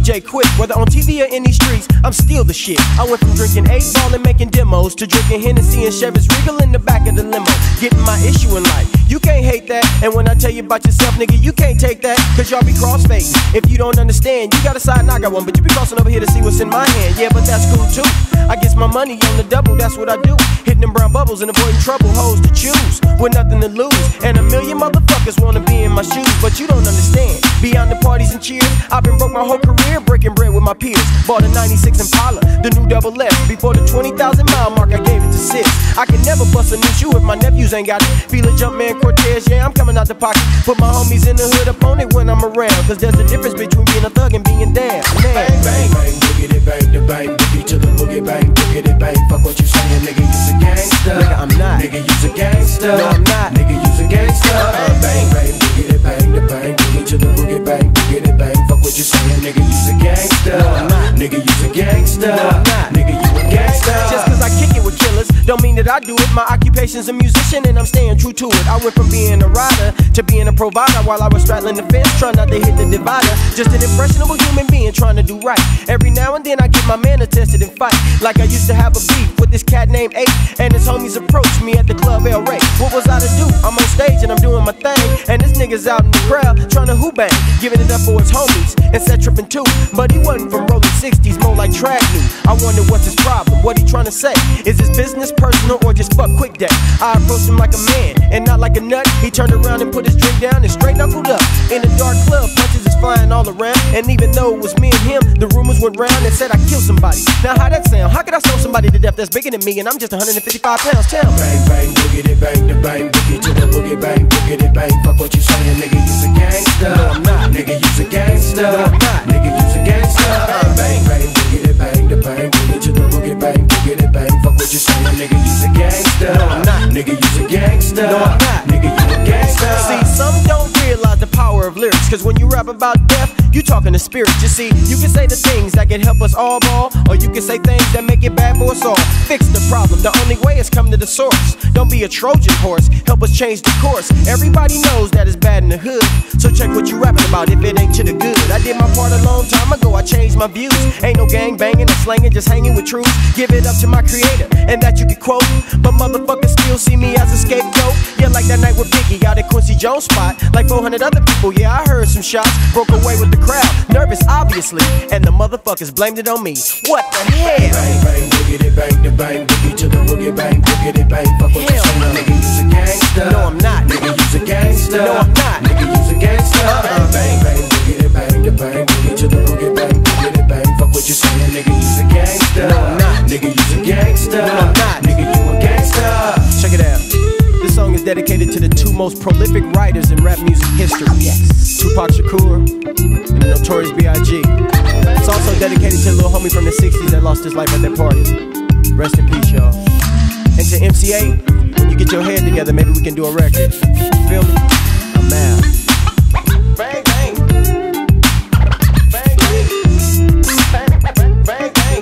J Quick. Whether on T V or in these streets, I'm still the shit. I went from drinking eight ball and making demos to drinking Hennessy and Chevys Regal in the back of the limo. Getting my issue in life. You can't hate that. And when I tell you about yourself, nigga, you can't take that. Cause y'all be crossfading. If you don't understand, you got a side and I got one. But you be crossing over here to see what's in my hand. Yeah, but that's cool too. I get my money on the double, that's what I do. Hitting them brown bubbles and avoiding trouble. Hoes to choose, with nothing to lose. And a million motherfuckers wanna be in my shoes. But you don't understand. Beyond the parties and cheers, I've been broke my whole career, breaking bread with my peers. Bought a ninety-six Impala, the new double F. Before the twenty thousand mile mark, I gave it to six. I can never bust a new shoe if my nephews ain't got it. Feel a Jumpman Cortez, yeah, I'm coming out the pocket. Put my homies in the hood up on it when I'm around. Cause there's a difference between being a thug and being down. Man. Bang, bang, bang, boogity, bang, the bang, boogie to the boogie, bang, boogity, bang. Fuck what you saying, nigga, you's a gangster. Nigga, I'm not. Nigga, you's a gangster. No, I'm not. Nigga, you's a gangster. Uh, bang, bang, boogity, bang, the bang, boogie to the boogie, bang, boogity, bang. Fuck what you saying, nigga, you's a gangster. No, I'm not. Nigga, you's a gangster. No, I'm not. Nigga, you a gangster. Just cause I kick it with killers, don't mean that I do it. My occupation's a musician and I'm staying true to it. I went from being a rider to being a provider while I was straddling the fence, trying not to hit the divider. Just an impressionable human being trying to do right. Every now and then I get my man attested and fight. Like I used to have a beef with this cat named Ape, and his homies approached me at the club El Rey. What was I to do? I'm on stage and I'm doing my thing, and this nigga's out in the crowd trying to hoop bang, giving it up for his homies and set tripping too. But he wasn't from rolling sixties, more like track new. I wonder what's his problem, what he trying to say. Is his business personal or just fuck quick day? I approached him like a man and not like a nut. He turned around and put his drink down and straight knuckled up. In a dark club, punches is flying all around, and even though it was me and him, the rumors went round and said I killed somebody. Now how that sound? How could I sell somebody to death that's bigger than me and I'm just one hundred fifty-five pounds? Tell me. Bang, bang, boogity, bang, the bang, boogie to the boogie, bang, boogity, bang. Fuck what you saying, nigga, you's a gangster. No, I'm not. Nigga, you's a gangster. No, I'm not. Nigga, you's a gangster. Bang, bang, bang, boogity, bang, the bang, boogie to the boogie, bang, boogity, bang. Fuck what you saying, nigga, you's a gangster. No, I'm not. Nigga, you's a gangster. No, I'm not. Nigga, you a gangster. See, some don't realize the power of lyrics, cause when you rap about death, you talking to spirits. You see, you can say the things that can help us all ball, or you can say things that make it bad for us all. Fix the problem, the only way is come to the source. Don't be a Trojan horse, help us change the course. Everybody knows that it's bad in the hood, so check what you rapping about if it ain't to the good. I did my part a long time ago, I changed my views. Ain't no gang banging or slanging, just hanging with truth. Give it up to my creator, and that you can quote. But motherfuckers still see me as a scapegoat. Yeah, like that night with Biggie out at Quincy Jones spot. Like four hundred other people, yeah, I heard some shots. Broke away with the crowd, nervous obviously, and the motherfuckers blamed it on me. What the hell? Bang, bang, boogity, bang, the bang, boogie to the boogie, bang, boogity, bang. Fuck what you saying, nigga, you's a gangster. No, I'm not. Nigga, you's a gangster. No, I'm not. Nigga, you's a gangster. Uh-uh. Bang, bang, boogity, bang, the bang, boogie to the boogie, bang, boogity, bang. Fuck what you saying, nigga, you's a gangster. No, I'm not. Nigga, you's a gangster. No, I'm not. Nigga, you a gangster. Check it out. This song is dedicated to the two most prolific writers in rap music history. Yes. Tupac Shakur and the Notorious B I G It's also dedicated to a little homie from the sixties that lost his life at that party. Rest in peace, y'all. And to M C A, when you get your head together, maybe we can do a record. Feel me? I'm out. Bang, bang. Bang, bang. Bang, bang, bang, bang.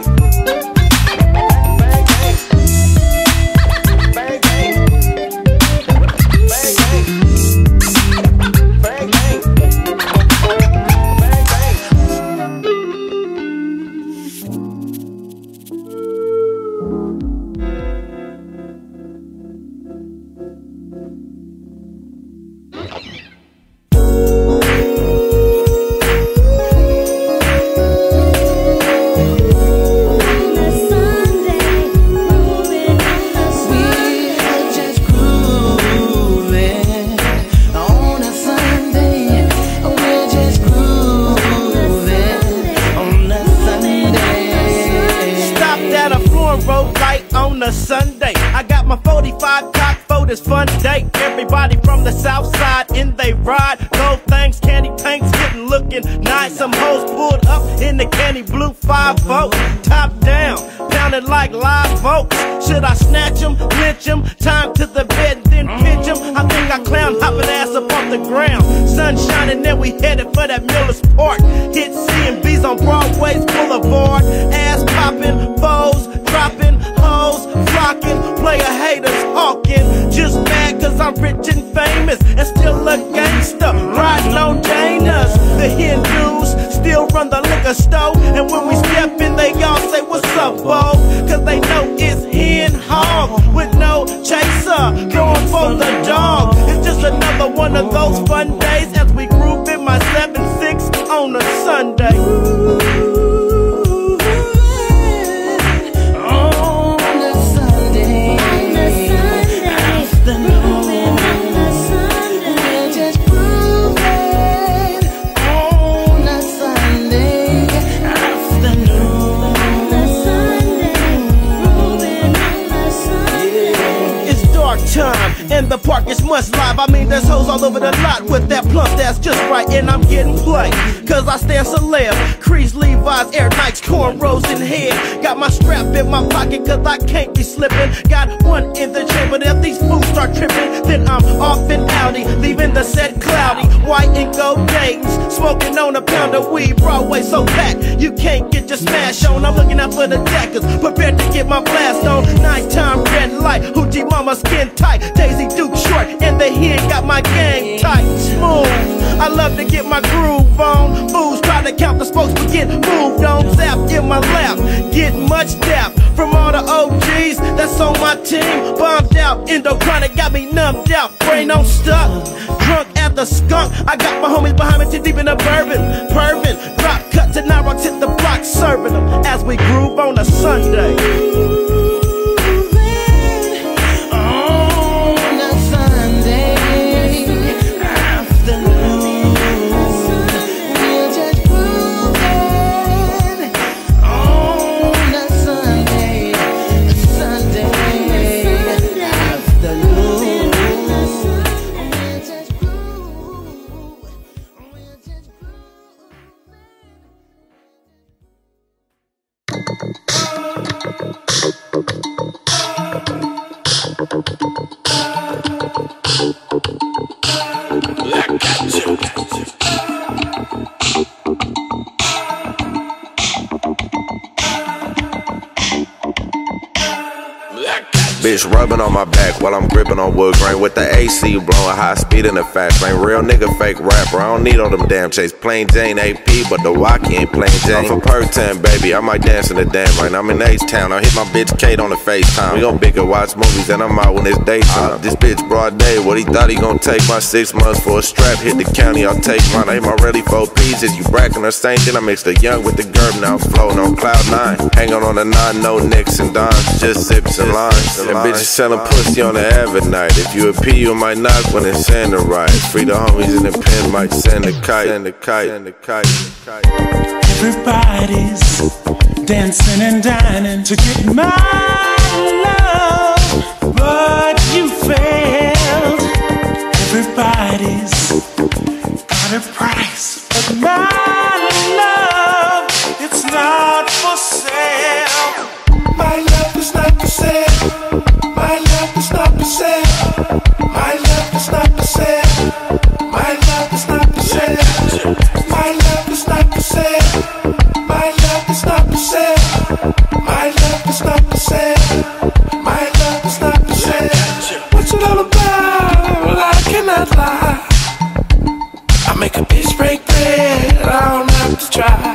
Sunday, I got my forty-five cock for this fun day. Everybody from the south side in they ride. Gold things, candy tanks, getting looking nice. Some hoes pulled up in the candy blue five four. Top down, pounded like live folks. Should I snatch them, lynch them, time to the bed, then pitch them? I think I clown hopping ass up off the ground. Sun shining, then we headed for that Miller's Park. Hit C and B's on Broadway's Boulevard. Ass popping, foes dropping, hoes flocking, player haters hawking. Just mad cause I'm rich and famous and still a gangster, riding on Danas. The Hindus still run the liquor liquor store. And when we step in, they all say, what's up, Bo? Cause they know it's hen hog with no chaser, going for the dog. It's just another one of those fun days as we group in my seven six on a Sunday. Time and the park is much live. I mean, there's hoes all over the lot with that plump that's just right, and I'm getting played. Cause I stand celeb, Crease, Levi's, Air Nikes, cornrows in hair. Got my strap in my pocket cause I can't be slipping. Got one in the chamber, if these fools start tripping, then I'm off in Audi, leaving the set cloudy. White and gold Dayton's, smoking on a pound of weed. Broadway so packed, you can't get your smash on. I'm looking out for the deckers, prepared to get my blast on. Nighttime red light, hoochie mama skin tight, Daisy Duke short, and the hen got my gang tight. Smooth, I love to get my groove on. Fools try to count the spokes but get moved on. Zap in my lap, get much dap from all the O Gs that's on my team. Bombed out, Endochronic got me numbed out. Brain on stuck, drunk at the skunk. I got my homies behind me too deep in the bourbon. Pervin, drop cuts and I rocks hit the block serving them as we groove on a Sunday. Bitch rubbing on my back while I'm gripping on wood grain with the A C blowing high speed in the fast lane. Real nigga, fake rapper. I don't need all them damn chase. Plain Jane A P, but the Wacky ain't plain Jane. I'm for Perk ten, baby. I might dance in the damn rain. I'm in H-Town. I hit my bitch Kate on the FaceTime. We gon' bicker, watch movies, and I'm out when it's daytime. Uh, this bitch broad day. What he thought he gon' take my six months for a strap. Hit the county, I'll take mine. I hit my ready four pieces. You brackin' or same thing. I mix the young with the gerb now. Floating on cloud nine. Hang on on the nine, no nicks and dimes. Just sips and lines. And bitches selling pussy on the avid night. If you a P, you might knock when it's in the right. Free the homies in the pen, might send a kite. Send a kite. Send a kite. Everybody's dancing and dining to get my love, but you failed. Everybody's got a price, but my love, it's not for sale. My love is not for sale. My love is not for sale. My love is not for sale. My love is not for sale. My love is not for sale. My love is not for sale. My love is not for sale. My love is not for sale. What's it all about? Well, I cannot lie. I make a bitch break bread. I don't have to try.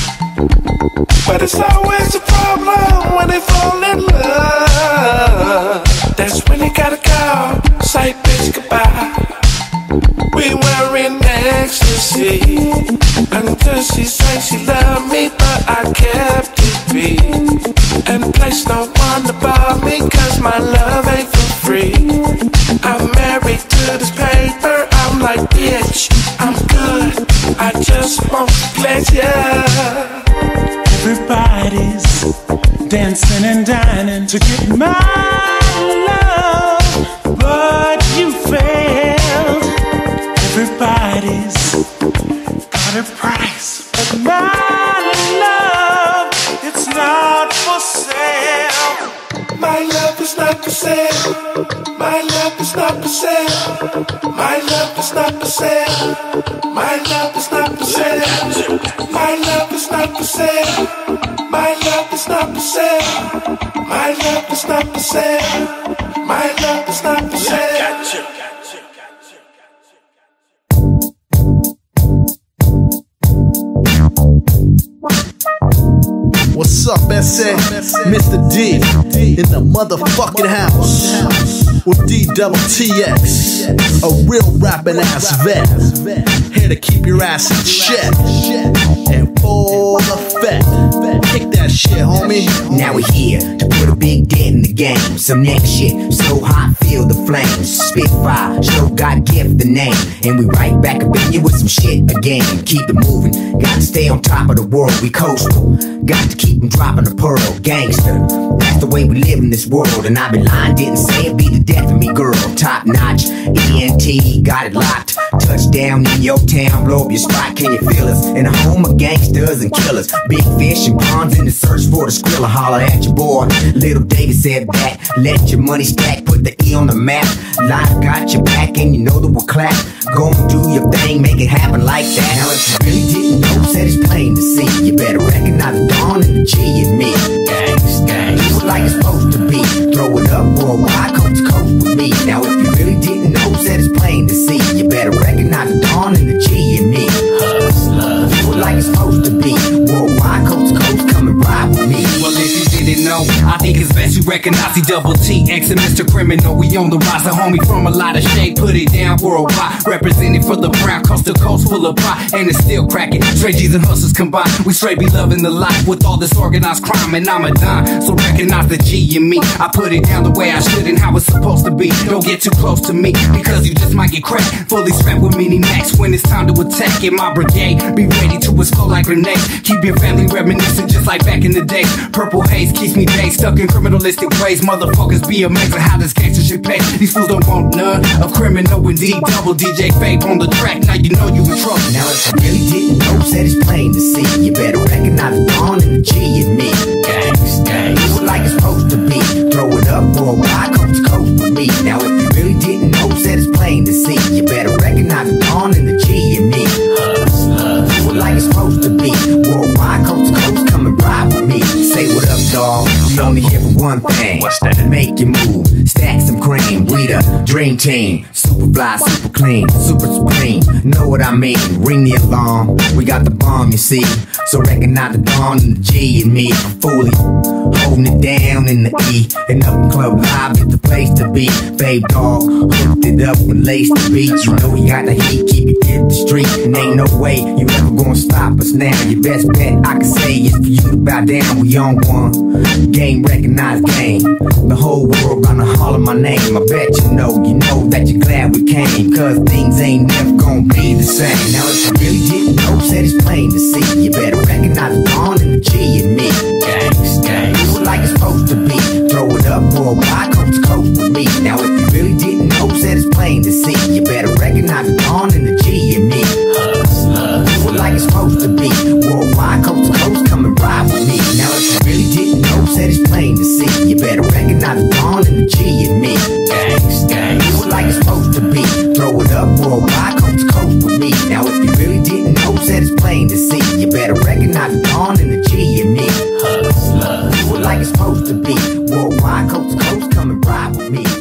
But it's always a problem when they fall in love. That's when they gotta go, say bitch goodbye. We were in ecstasy until she said she loved me, but I kept it be and placed no one above me, cause my love ain't for free. I'm married to this paper, I'm like bitch, I'm good, I just want pleasure. Everybody's dancing and dining to get my love, but you failed. Everybody's got a price, but my love, it's not for sale. My love is not for sale. My love is not for sale. My love is not for sale. My love is not for sale. My love is not for sale. My love is not for sale. My love is not for sale. My love is not for sale. Messi, Mister D, in the motherfucking house with D double T X, a real rapping ass vet, here to keep your ass in check, in full effect. Kick that shit, homie. Now we're here to put a big dent in the game. Some next shit, so hot, feel the flames. Spitfire, show God gift the name, and we right back up in you with some shit again. Keep it moving, got to stay on top of the world. We coastal, got to keep them dropping the pearl. Gangster, that's the way we live in this world. And I be lying, didn't say it be the death of me, girl. Top notch, E N T, got it locked. Touchdown in your town, blow up your spot. Can you feel us? In a home of gangsters and killers, big fish and ponds in the search for the skrilla. Holler at your boy, little David said back. Let your money stack, put the E on the map. Life got your back and you know that we'll clap. Go and do your thing, make it happen like that. Now if you really didn't know, said it's plain to see. You better recognize the dawn and the G in me. Gangs, gangs, do it like it's supposed to be. Throw it up worldwide, coast to coast with me. Now if you really didn't know, said it's plain to see. You better recognize the dawn and the G in me. Hustler, do it like it's supposed to be. Worldwide, coast to coast, come and ride with me. Well, if you didn't know, I think it's best you recognize the double T X and Mister Criminal. We on the rise, a homie from a lot of shade, put it down worldwide. Representing for the brown, coast to coast, full of pride, and it's still cracking. Straight G's and hustlers combined, we straight be loving the life with all this organized crime, and I'm a dime. So recognize the G in me. I put it down the way I should and how it's supposed to be. Don't get too close to me, because you just might get cracked. Fully strapped with mini max when it's time to attack. In my brigade, be ready to explode like grenades. Keep your family reminiscent just like back in the day. Purple haze keeps me dazed, stuck in criminalistic ways. Motherfuckers be amazed at how this gangster shit pays. These fools don't want none of Criminal and D double D J Fabe on the track. Now you know you in trouble. Now if you really didn't know, said it's plain to see. You better recognize the dawn and the G in me. Gangs, gangs, do it like it's supposed to be. Throw it up worldwide, coast to coast with me. Now if you really didn't know, said it's plain to see. You better recognize the dawn and the G in me. Hustler, do it like it's supposed to be. Worldwide, coast to coast, come and ride with me. Say what up, dawg. We only here for one thing. What's that? Make you move, stack some cream. We the dream team, super fly, super clean, super supreme. Know what I mean? Ring the alarm. We got the bomb, you see. So recognize the dawn and the G in me. I'm fully holding it down in the E. And up in Club Live is the place to be. Fabe dog, hooked it up and laced the beat. You know we got the heat, keep it in the street. And ain't no way you ever gonna stop us now. Your best bet I can say is for you to bow down. We on one game, recognized game. The whole world gonna holler my name. I bet you know, you know that you're glad we came. Cause things ain't never gonna be the same. Now if you really didn't know, said it's plain to see. You better recognize the dawn and the G in me. Gangs, gangs, do it like it's supposed to be. Throw it up worldwide, coast to coast with me. Now if you really didn't know, said it's plain to see. You better recognize the dawn and the G in me. Hustler, do it like it's supposed to be. Worldwide, coast to coast, come and ride with me. Now if you really didn't know, said it's plain to see. You better recognize the dawn and the G in me. Gangs, gangs, do it like it's supposed to be. Throw it up worldwide, coast to coast with me. Now if you really didn't know, said it's plain to see. You better recognize the dawn and the G in me. Hustler, do it like it's supposed to be. Worldwide, coast to coast, come and ride with me.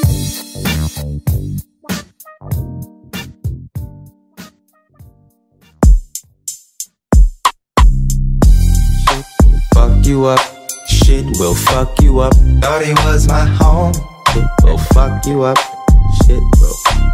Fuck you up, shit will fuck you up. Thought he was my home, shit will fuck you up. Shit will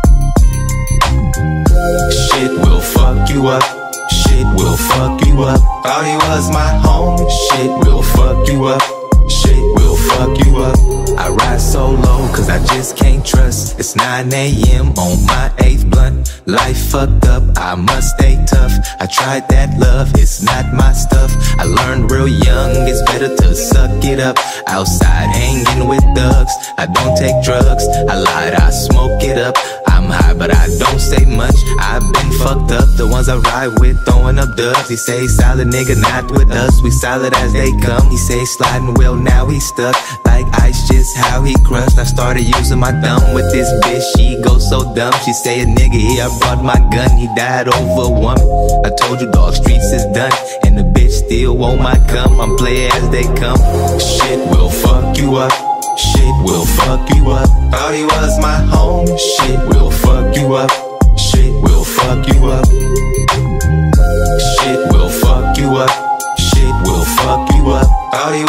Shit will fuck you up. Shit will fuck you up. Thought he was my home, shit will fuck you up. Shit will fuck you up. I ride solo cause I just can't trust. It's nine A M on my eighth blunt. Life fucked up, I must stay tough. I tried that love, it's not my stuff. I learned real young, it's better to suck it up. Outside hanging with thugs, I don't take drugs. I lied, I smoke it up. I'm high but I don't say much. I've been fucked up, the ones I ride with throwing up dubs. He say solid nigga, not with us, we solid as they come. He say sliding well, now he stuck like ice, just how he crushed. I started using my thumb with this bitch, she goes so dumb. She say a nigga here, I brought my gun, he died over a woman. I told you dog, streets is done, and the bitch still want my cum. I'm play as they come. Shit will fuck you up. Shit will fuck you up. Thought he was my home. Shit will fuck you up. Shit will fuck you up. Shit will fuck you up. Shit will fuck you up. Thought he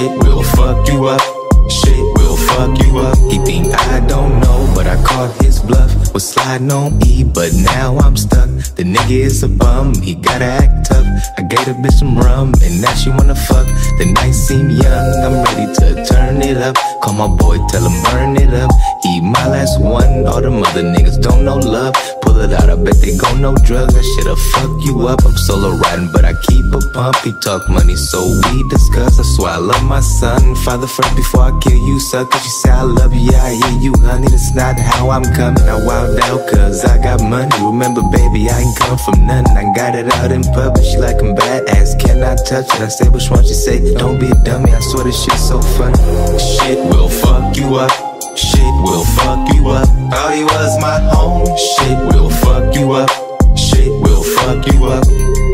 Shit will fuck you up. Shit will fuck you up. He think I don't know, but I caught his bluff. Was sliding on E, but now I'm stuck. The nigga is a bum, he gotta act tough. I gave the bitch some rum, and now she wanna fuck. The night seem young, I'm ready to turn it up. Call my boy, tell him burn it up. He my last one, all them other niggas don't know love. Pull it out, I bet they gon' know drugs. I should've fucked you up, I'm solo riding, but I keep a pump. He talk money, so we discuss. I swear I love my son, father first before I kill you, sucker. She say I love you, yeah, I hear you, honey. That's not how I'm coming. I wild out cause I got money. Remember, baby, I ain't come from nothing. I got it out in public. She like I'm badass, can I touch it? I say which one? She say, don't be a dummy. I swear this shit's so funny. Shit will fuck you up. Shit will fuck you up. Thought he was my home. Shit will fuck you up. Shit will fuck you up.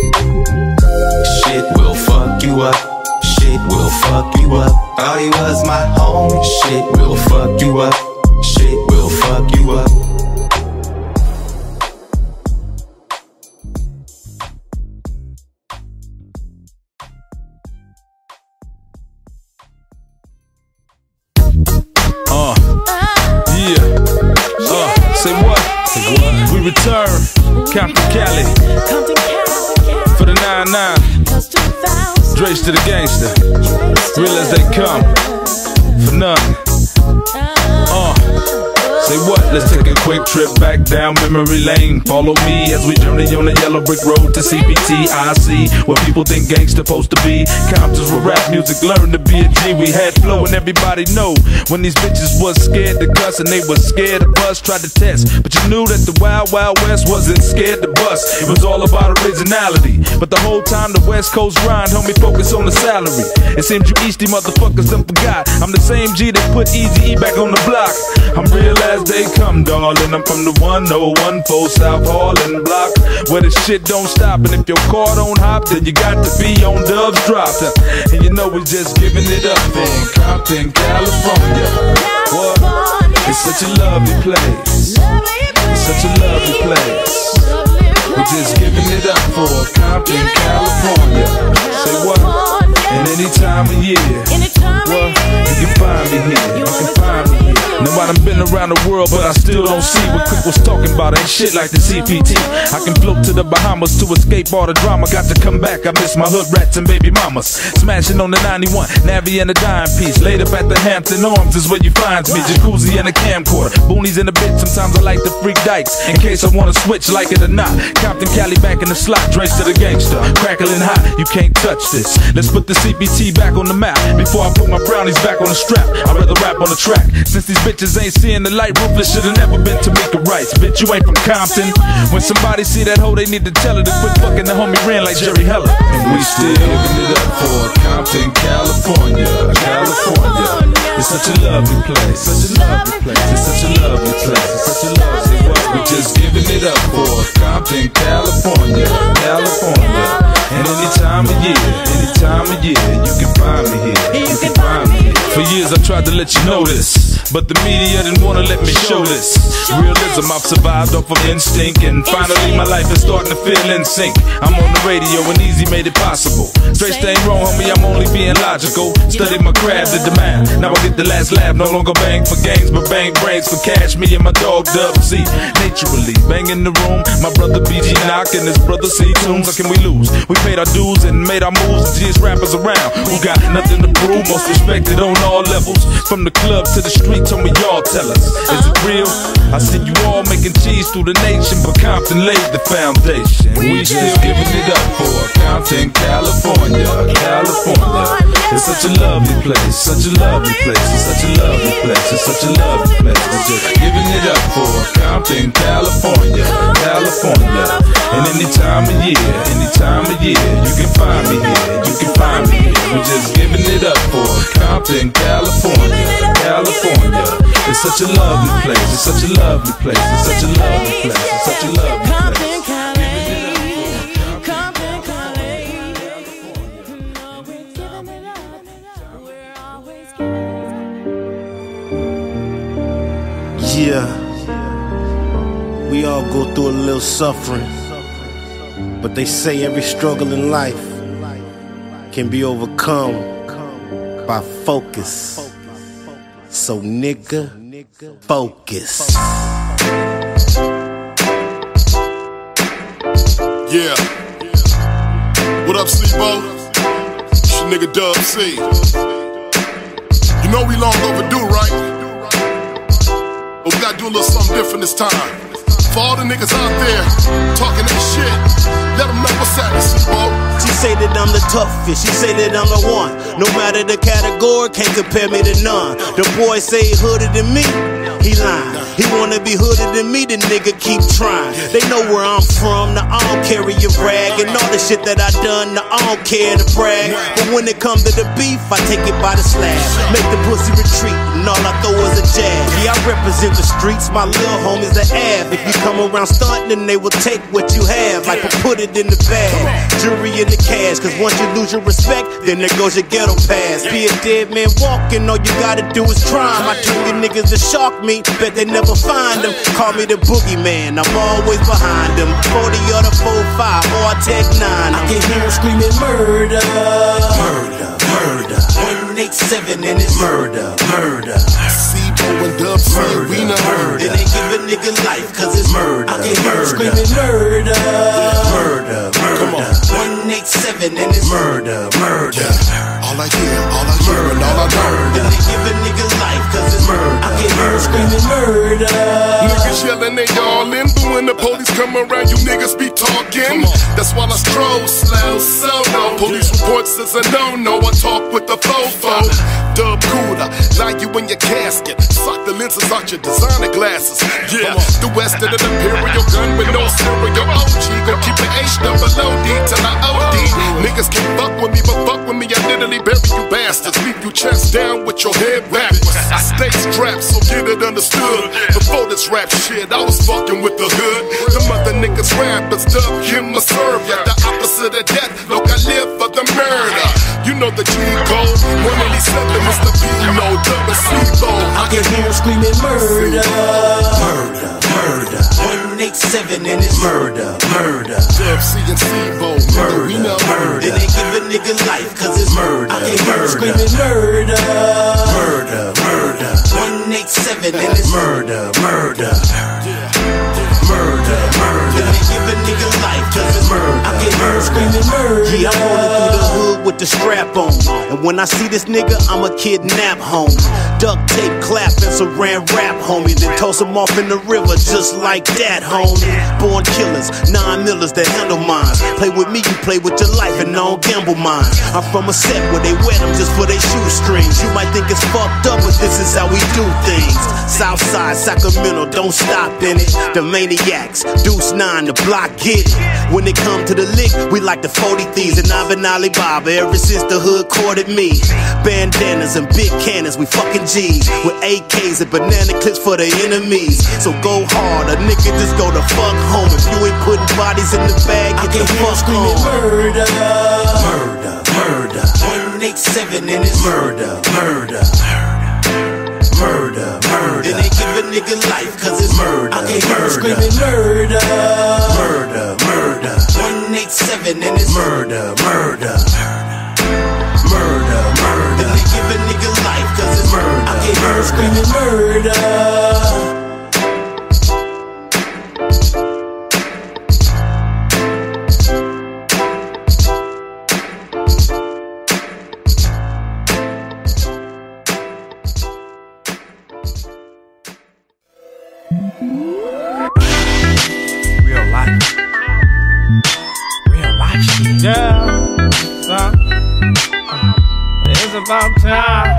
Shit will fuck you up. Shit will fuck you up. Thought he was my home. Shit will fuck you up. Shit will fuck you up. Uh, yeah, uh, say what? We return, Compton Cali, for the nine nine, Drace to the gangster, real as they come, for nothing. Uh, say what? Let's take a quick trip back down memory lane. Follow me as we journey on the yellow brick road to C P T. I see what people think gangsta supposed to be. Comptons with rap music, learn to be a G. We had flow and everybody know when these bitches was scared to cuss and they was scared to bust. Tried to test, but you knew that the Wild Wild West wasn't scared to bust. It was all about originality, but the whole time the West Coast grind, homie, focus on the salary. It seems you Eastie motherfuckers done forgot I'm the same G that put Eazy-E back on the block. I'm real as they come, darling. I'm from the one oh one four South Harlem block, where the shit don't stop. And if your car don't hop, then you got to be on Dub's drop. And you know we're just giving it up in Compton, California. What? It's such a lovely place. It's such a lovely place. We're just giving it up for Compton, California. Say what? And any time of year, well, you can find me here. You can find me here. Now I done been around the world, but I still don't see what Quick was talking about. Ain't shit like the C P T. I can float to the Bahamas to escape all the drama. Got to come back, I miss my hood rats and baby mamas. Smashing on the ninety-one, Navy and the dime piece. Laid up at the Hampton Arms is where you find me. Jacuzzi and a camcorder, boonies in the bit. Sometimes I like to freak dykes, in case I wanna switch, like it or not. Compton Cali back in the slot, Drace to the gangster. Crackling hot, you can't touch this. Let's put the C P T back on the map. Before I put my brownies back on the strap, I'd rather rap on the track. Since these bitches ain't seeing the light, ruthless should've never been Tamika Rice. Bitch, you ain't from Compton. When somebody see that hoe, they need to tell her to quit fucking the homie Ren like Jerry Heller. And we still giving it up for Compton, California, California. It's such a lovely place, such a lovely place. It's such a lovely place, it's such a lovely place. We just giving it up for Compton, California, California. And any time of year, any time of year, you can find me here. You can find me here. For years I tried to let you know this, but the media didn't wanna let me show this. Realism, I've survived off of instinct, and finally my life is starting to feel in sync. I'm on the radio and Easy made it possible. Straight ain't wrong, homie, I'm only being logical. Study my craft, the demand. Now I get the last laugh, no longer bang for games, but bang brains for cash. Me and my dog Dub C, naturally bang in the room. My brother B G Knock and his brother C Tunes. How can we lose? We paid our dues and made our moves. G S rappers around who got nothing to prove, most respected on all levels. From the club to the street, tell me y'all tell us, is it real? I see you all making cheese through the nation, but Compton laid the foundation. We still giving it up for Compton, California, California. It's such a lovely place, such a lovely place, it's such a lovely place, it's such a lovely place. We're just giving it up for Compton, California, California. And any time of year, any time of year, you can find me here, you can find me here. We're just giving it up for Compton, California, California. It's such a lovely place, it's such a lovely place, it's such a lovely place, it's such a lovely place. Yeah, we all go through a little suffering, but they say every struggle in life can be overcome by focus. So nigga, focus. Yeah. What up, Sleepo? It's your nigga Dub C. You know we long overdue, right? But we gotta do a little something different this time. For all the niggas out there talking that shit, let them know what's happening, Sleepo. She say that I'm the toughest, she say that I'm the one. No matter the category, can't compare me to none. The boy say he hooded than me, he lying. He wanna be hooded than me, the nigga keep trying. They know where I'm from, now I don't carry a rag. And all the shit that I done, now I don't care to brag. But when it comes to the beef, I take it by the slab. Make the pussy retreat, and all I throw is a jab. Yeah, I represent the streets, my little homies the ab. If you come around stunting, then they will take what you have, like put it in the bag. Jury in the cash, cause once you lose your respect, then there goes your ghetto pass. Be a dead man walking, all you gotta do is crime. I took the niggas to shock me, bet they never find them. Call me the boogeyman, I'm always behind them. forty or the four five, or I take nine. I can hear them screaming murder, murder, murder. one eight seven and it's murder, murder. C-Bo and Dub C, we know murder. Then they give a nigga life, cause it's murder. I can hear them screaming murder, murder, murder. one eight seven and it's murder, murder. All I hear, all I hear, and all I know. Then they give a nigga life, cause it's murder. I can hear them screaming murder. Niggas yelling they all in, but when the police come around, you niggas be talking. That's why I stroll slow, solo. Police reports is a no-no. I talk with the fofo. Dub cooler, lie you in your casket. Sock the lenses out your designer glasses. Yeah, the West of the Imperial gun with no cereal. O G gon' keep it H double O D till I O D. Niggas can't fuck with me, but fuck with me, I literally bury you bastards. Leave you chest down with your head backwards. I stay strapped, so get it understood. Before this rap shit, I was fucking with the hood. The mother niggas rappers, Dub him a serve ya. The opposite of death, look, I live for the murder. You know the G code, one eighty-seven is the P O, Dub and C-Bo. I can hear them screaming murder, murder, murder. one eight seven and it's murder, murder. Dub C and C-Bo, murder, we know murder. Then they give a nigga life, cause it's murder. I can hear them screaming murder, murder, murder. one eight seven and it's murder, murder. Murder, murder. Then they give a nigga life, cause it's murder. I can hear them screaming murder. Yeah, I'm rolling through the hood with the strap on. And when I see this nigga, I'ma kidnap home. Duct tape clap and saran wrap, homie. Then toss him off in the river just like that, homie. Born killers, nine millers that handle mines. Play with me, you play with your life and I don't gamble mine. I'm from a set where they wear them just for their shoestrings. You might think it's fucked up, but this is how we do things. Southside, Sacramento, don't stop in it. The maniacs, Deuce nine, the block get it. When it come to the lick, we like the forty thieves. And I've been Alibaba ever since the hood courted me. Bandanas and big cannons, we fucking G's. With A Ks and banana clips for the enemies. So go hard, a nigga just go the fuck home. If you ain't putting bodies in the bag, get the fuck home. Murder, murder, murder. one eight seven and it's murder, murder. Murder, murder. Then they give a nigga life, cause it's murder. I can hear them screaming murder, murder, murder. one eight seven and it's murder, murder. Murder, murder. Then they give a nigga life, cause it's murder. I can hear them screaming murder. Real life. Real life shit. Yeah, son. It's about time.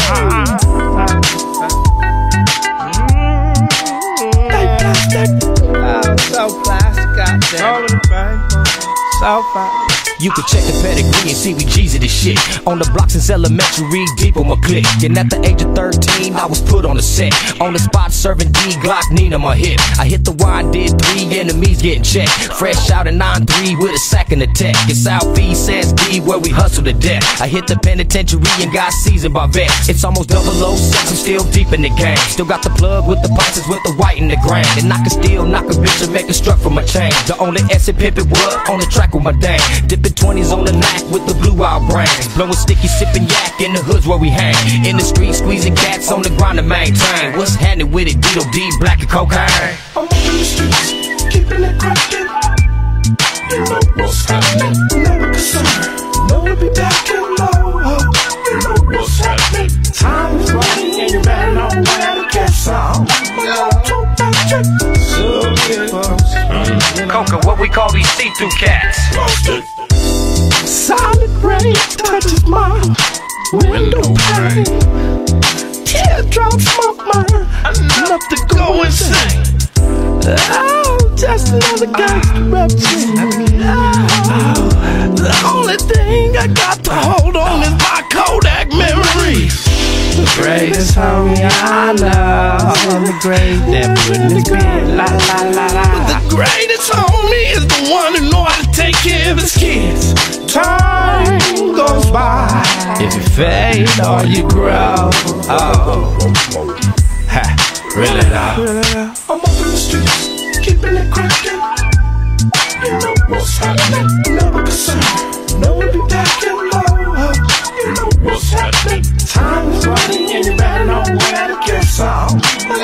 I'm so plastic out there. So far. You can check the pedigree and see we G's of this shit. On the block since elementary, deep on my click. And at the age of thirteen, I was put on the set. On the spot, serving D Glock, Nina my hip. I hit the Y, did three enemies getting checked. Fresh out in nine three with a sack in the tech. In Southeast S D where we hustle to death. I hit the penitentiary and got seasoned by vets. It's almost double oh six, I'm still deep in the game. Still got the plug with the boxes with the white in the grain. And I can still knock a bitch and make a struck from my chain. The only S and pimpin' what on the track with my dame. Dipping twenties on the knack with the blue out brains. Blowing sticky, sipping yak in the hoods where we hang. In the street, squeezing cats on the grind to maintain. What's happening with it? D O D, black and cocaine. I'm up in the streets, keeping it crackin'. You know what's happening, never concerned. Know we'll be back in low. You know what's happening. Time is running and you better know where to get some. Coca, what we call these see-through cats. Solid rain touches my window pane. Teardrops from my enough to go insane. Oh, just another gangster represent. Oh, the only thing I got to hold on is my Kodak memories. The greatest homie I know. The great that put in his bed. La la la la. But the greatest homie is the one who know how to take care of his kids. Time goes by. If you fade or you grow. Oh. Ha. Reel it out. I'm up in the streets, keeping it crackin'. You know what's happening, never concerned. Know we'll be back in low. You know what's happening. Time is running and you better know where to get some.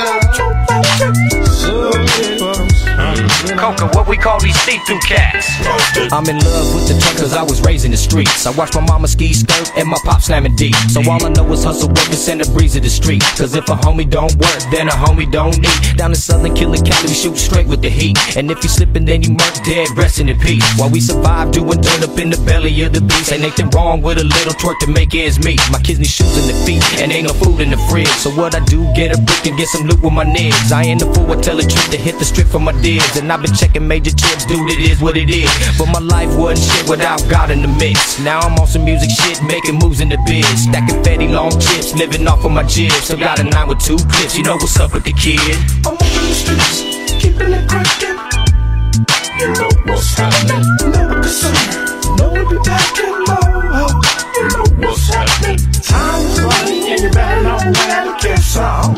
Coca, what we call these see-through cats. I'm in love with the truck cause I was raised in the streets. I watch my mama ski skirt and my pop slamming deep. So all I know is hustle, work, and send a breeze to the street. Cause if a homie don't work, then a homie don't eat. Down in Southern Killer Cali, we shoot straight with the heat. And if you slippin', then you murk dead, resting in peace. While we survive doing dirt up in the belly of the beast. Ain't anything wrong with a little twerk to make ends meet. My kids need shoes in the feet and ain't no food in the fridge. So what I do, get a brick and get some loot with my niggas. I ain't the fool, I tell a trick to hit the strip for my digs. And I've been checking major chips, dude, it is what it is. But my life wasn't shit without God in the mix. Now I'm on some music shit, making moves in the biz. Stacking fatty long chips, living off of my jibs. So got a nine with two clips, you know what's up with the kid. I'm up in the streets, keeping it crackin'. You know what's happening, never concerned. Know we'll be back in low. You know what's happening. Time is running and you better know where to get some.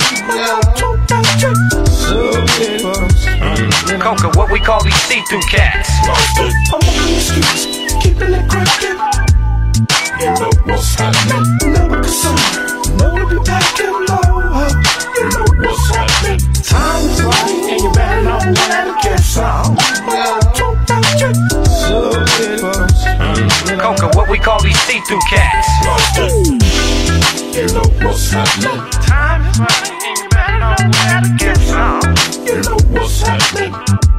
Coca, what we call these see-through cats. I'm up in the streets, keeping it crackin'. You know what's happening, never concerned. Know we'll be back in low. You know what's happening. Time is running and you better know where to get some. Coca, what we call these see-through cats. You know what's happening. Time is running and you better know where to get some. You know what's happening.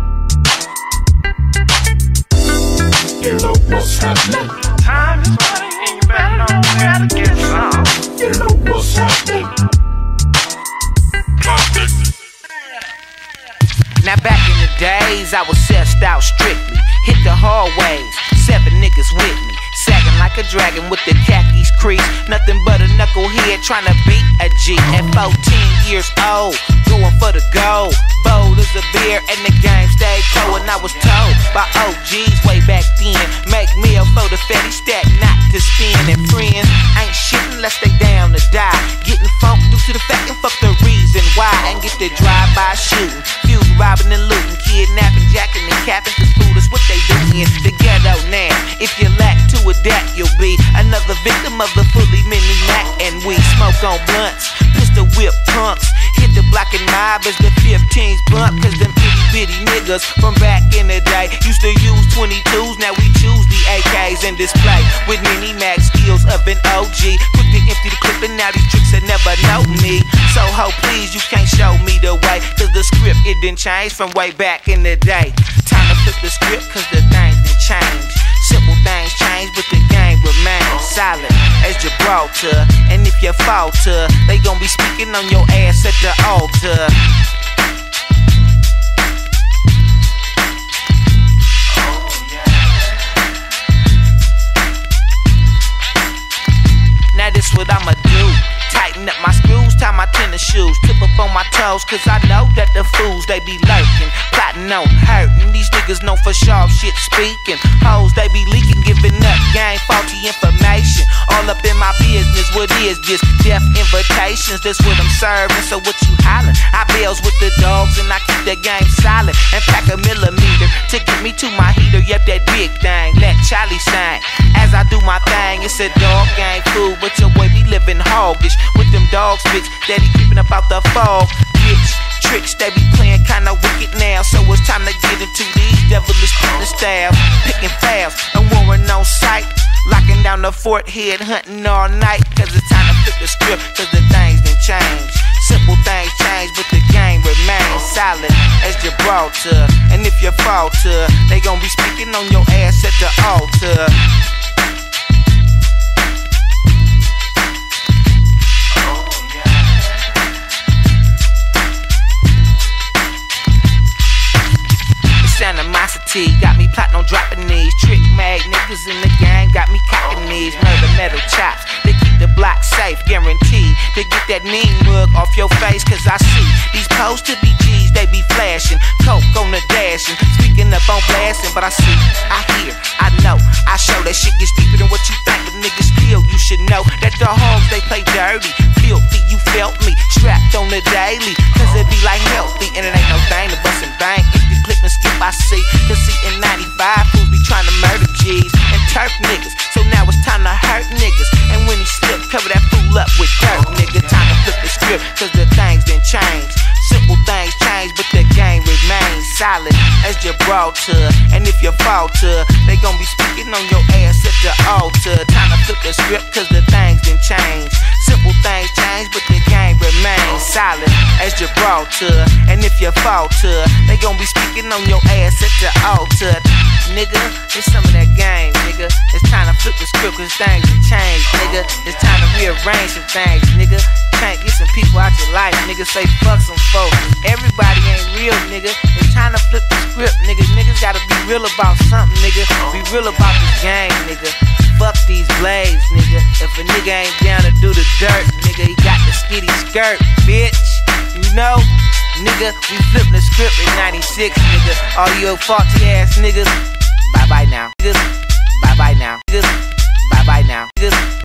You know what's happening. Time is running and you better know where to get some. You know what's happening. Now back in the days, I was sussed out strictly. Hit the hallways, seven niggas with me. Sagging like a dragon with the khakis crease. Nothing but a knucklehead trying to beat a G. At fourteen years old, going for the gold. Bold as a beer and the game stayed cold. And I was told by O Gs way back then, make meal for the fatty stack, not to spin. And friends ain't shit unless they down to die. Getting funked due to the fact and fuck the reason why. And get the drive-by shooting, fuse robbing and looting, kidnapping, jacking and capping. Cause food is what they doing the ghetto now. If you lack to adapt, you'll be another victim of the fully mini Mac. And we smoke on blunts, pistol whip punks. Hit the block and mob as the fifteens bump. Cause them itty bitty niggas from back in the day used to use twenty-twos. Now we choose the A Ks and display with mini Mac skills of an O G. Quick to empty the clip and now these tricks that never know me. So ho, please, you can't show me the way. Cause the script, it didn't change from way back in the day. Time to flip the script cause the things didn't change. Simple things change, but the game remains solid as Gibraltar. And if you falter, they gon' be speaking on your ass at the altar. Now this what I'ma do. Tighten up my screws, tie my tennis shoes, tip up on my toes, cause I know that the fools, they be lurking, plotting sitting on hurting. These niggas know for sharp shit speaking. Hoes, they be leaking, giving up gang faulty information. All up in my business, what is this? Death invitations, that's what I'm serving. So what you hollering? I bells with the dogs and I keep that game solid. And pack a millimeter to get me to my heater. Yep, that big thing, let Charlie sing. As I do my thing, it's a dog gang food, but your boy be living hoggish with them dog spits that he keeping up out the fog. Bitch, tricks, they be playing kinda wicked now. So it's time to get into these devilish fitness styles. Picking fouls, no warrant on sight. Locking down the fort, head hunting all night. Cause it's time to flip the script, cause the things done change. Simple things change, but the game remains solid as Gibraltar. And if you falter, they gon' be speaking on your ass at the altar. Animosity got me plotting on dropping these. Trick mag niggas in the gang got me cocking these. Murder metal chops, they keep the block safe, guaranteed to get that mean mug off your face. Cause I see these posts to be G's, they be flashing, coke on the dashing, speaking up on blasting. But I see, I hear, I know, I show that shit gets deeper than what you think. But niggas still, you should know that the homes they play dirty, filthy. You felt me strapped on the daily, cause it be like healthy and it ain't no thing to bust and bang. If you click and skip, I see. Cause see in ninety-five, fools be trying to murder G's and turf niggas. So now it's time to hurt niggas. And when he slip, cover that fool up with dirt, nigga. Time to flip the script, cause the things done changed. Simple things change, but the game remains solid as Gibraltar. And if you falter, they gon' be speaking on your ass at the altar. Time to flip the script, cause the things done changed. Simple things change, but the game remains solid as Gibraltar. And if you falter, they gon' be speaking on your ass at the altar. Nigga, it's some of that game, nigga. It's time to flip the script, cause things have changed, nigga. It's time to rearrange some things, nigga. Can't get some people out your life, nigga. Say fuck some folks. Everybody ain't real, nigga. It's time to flip the script, nigga. Niggas gotta be real about something, nigga. Be real about this game, nigga. Fuck these blades, nigga. If a nigga ain't down to do the dirt, nigga, he got the skitty skirt, bitch. You know? Nigga, we flip the script in ninety-six, nigga. All you faulty ass niggas, bye bye now. Niggas, bye bye now. Niggas, bye bye now. Niggas.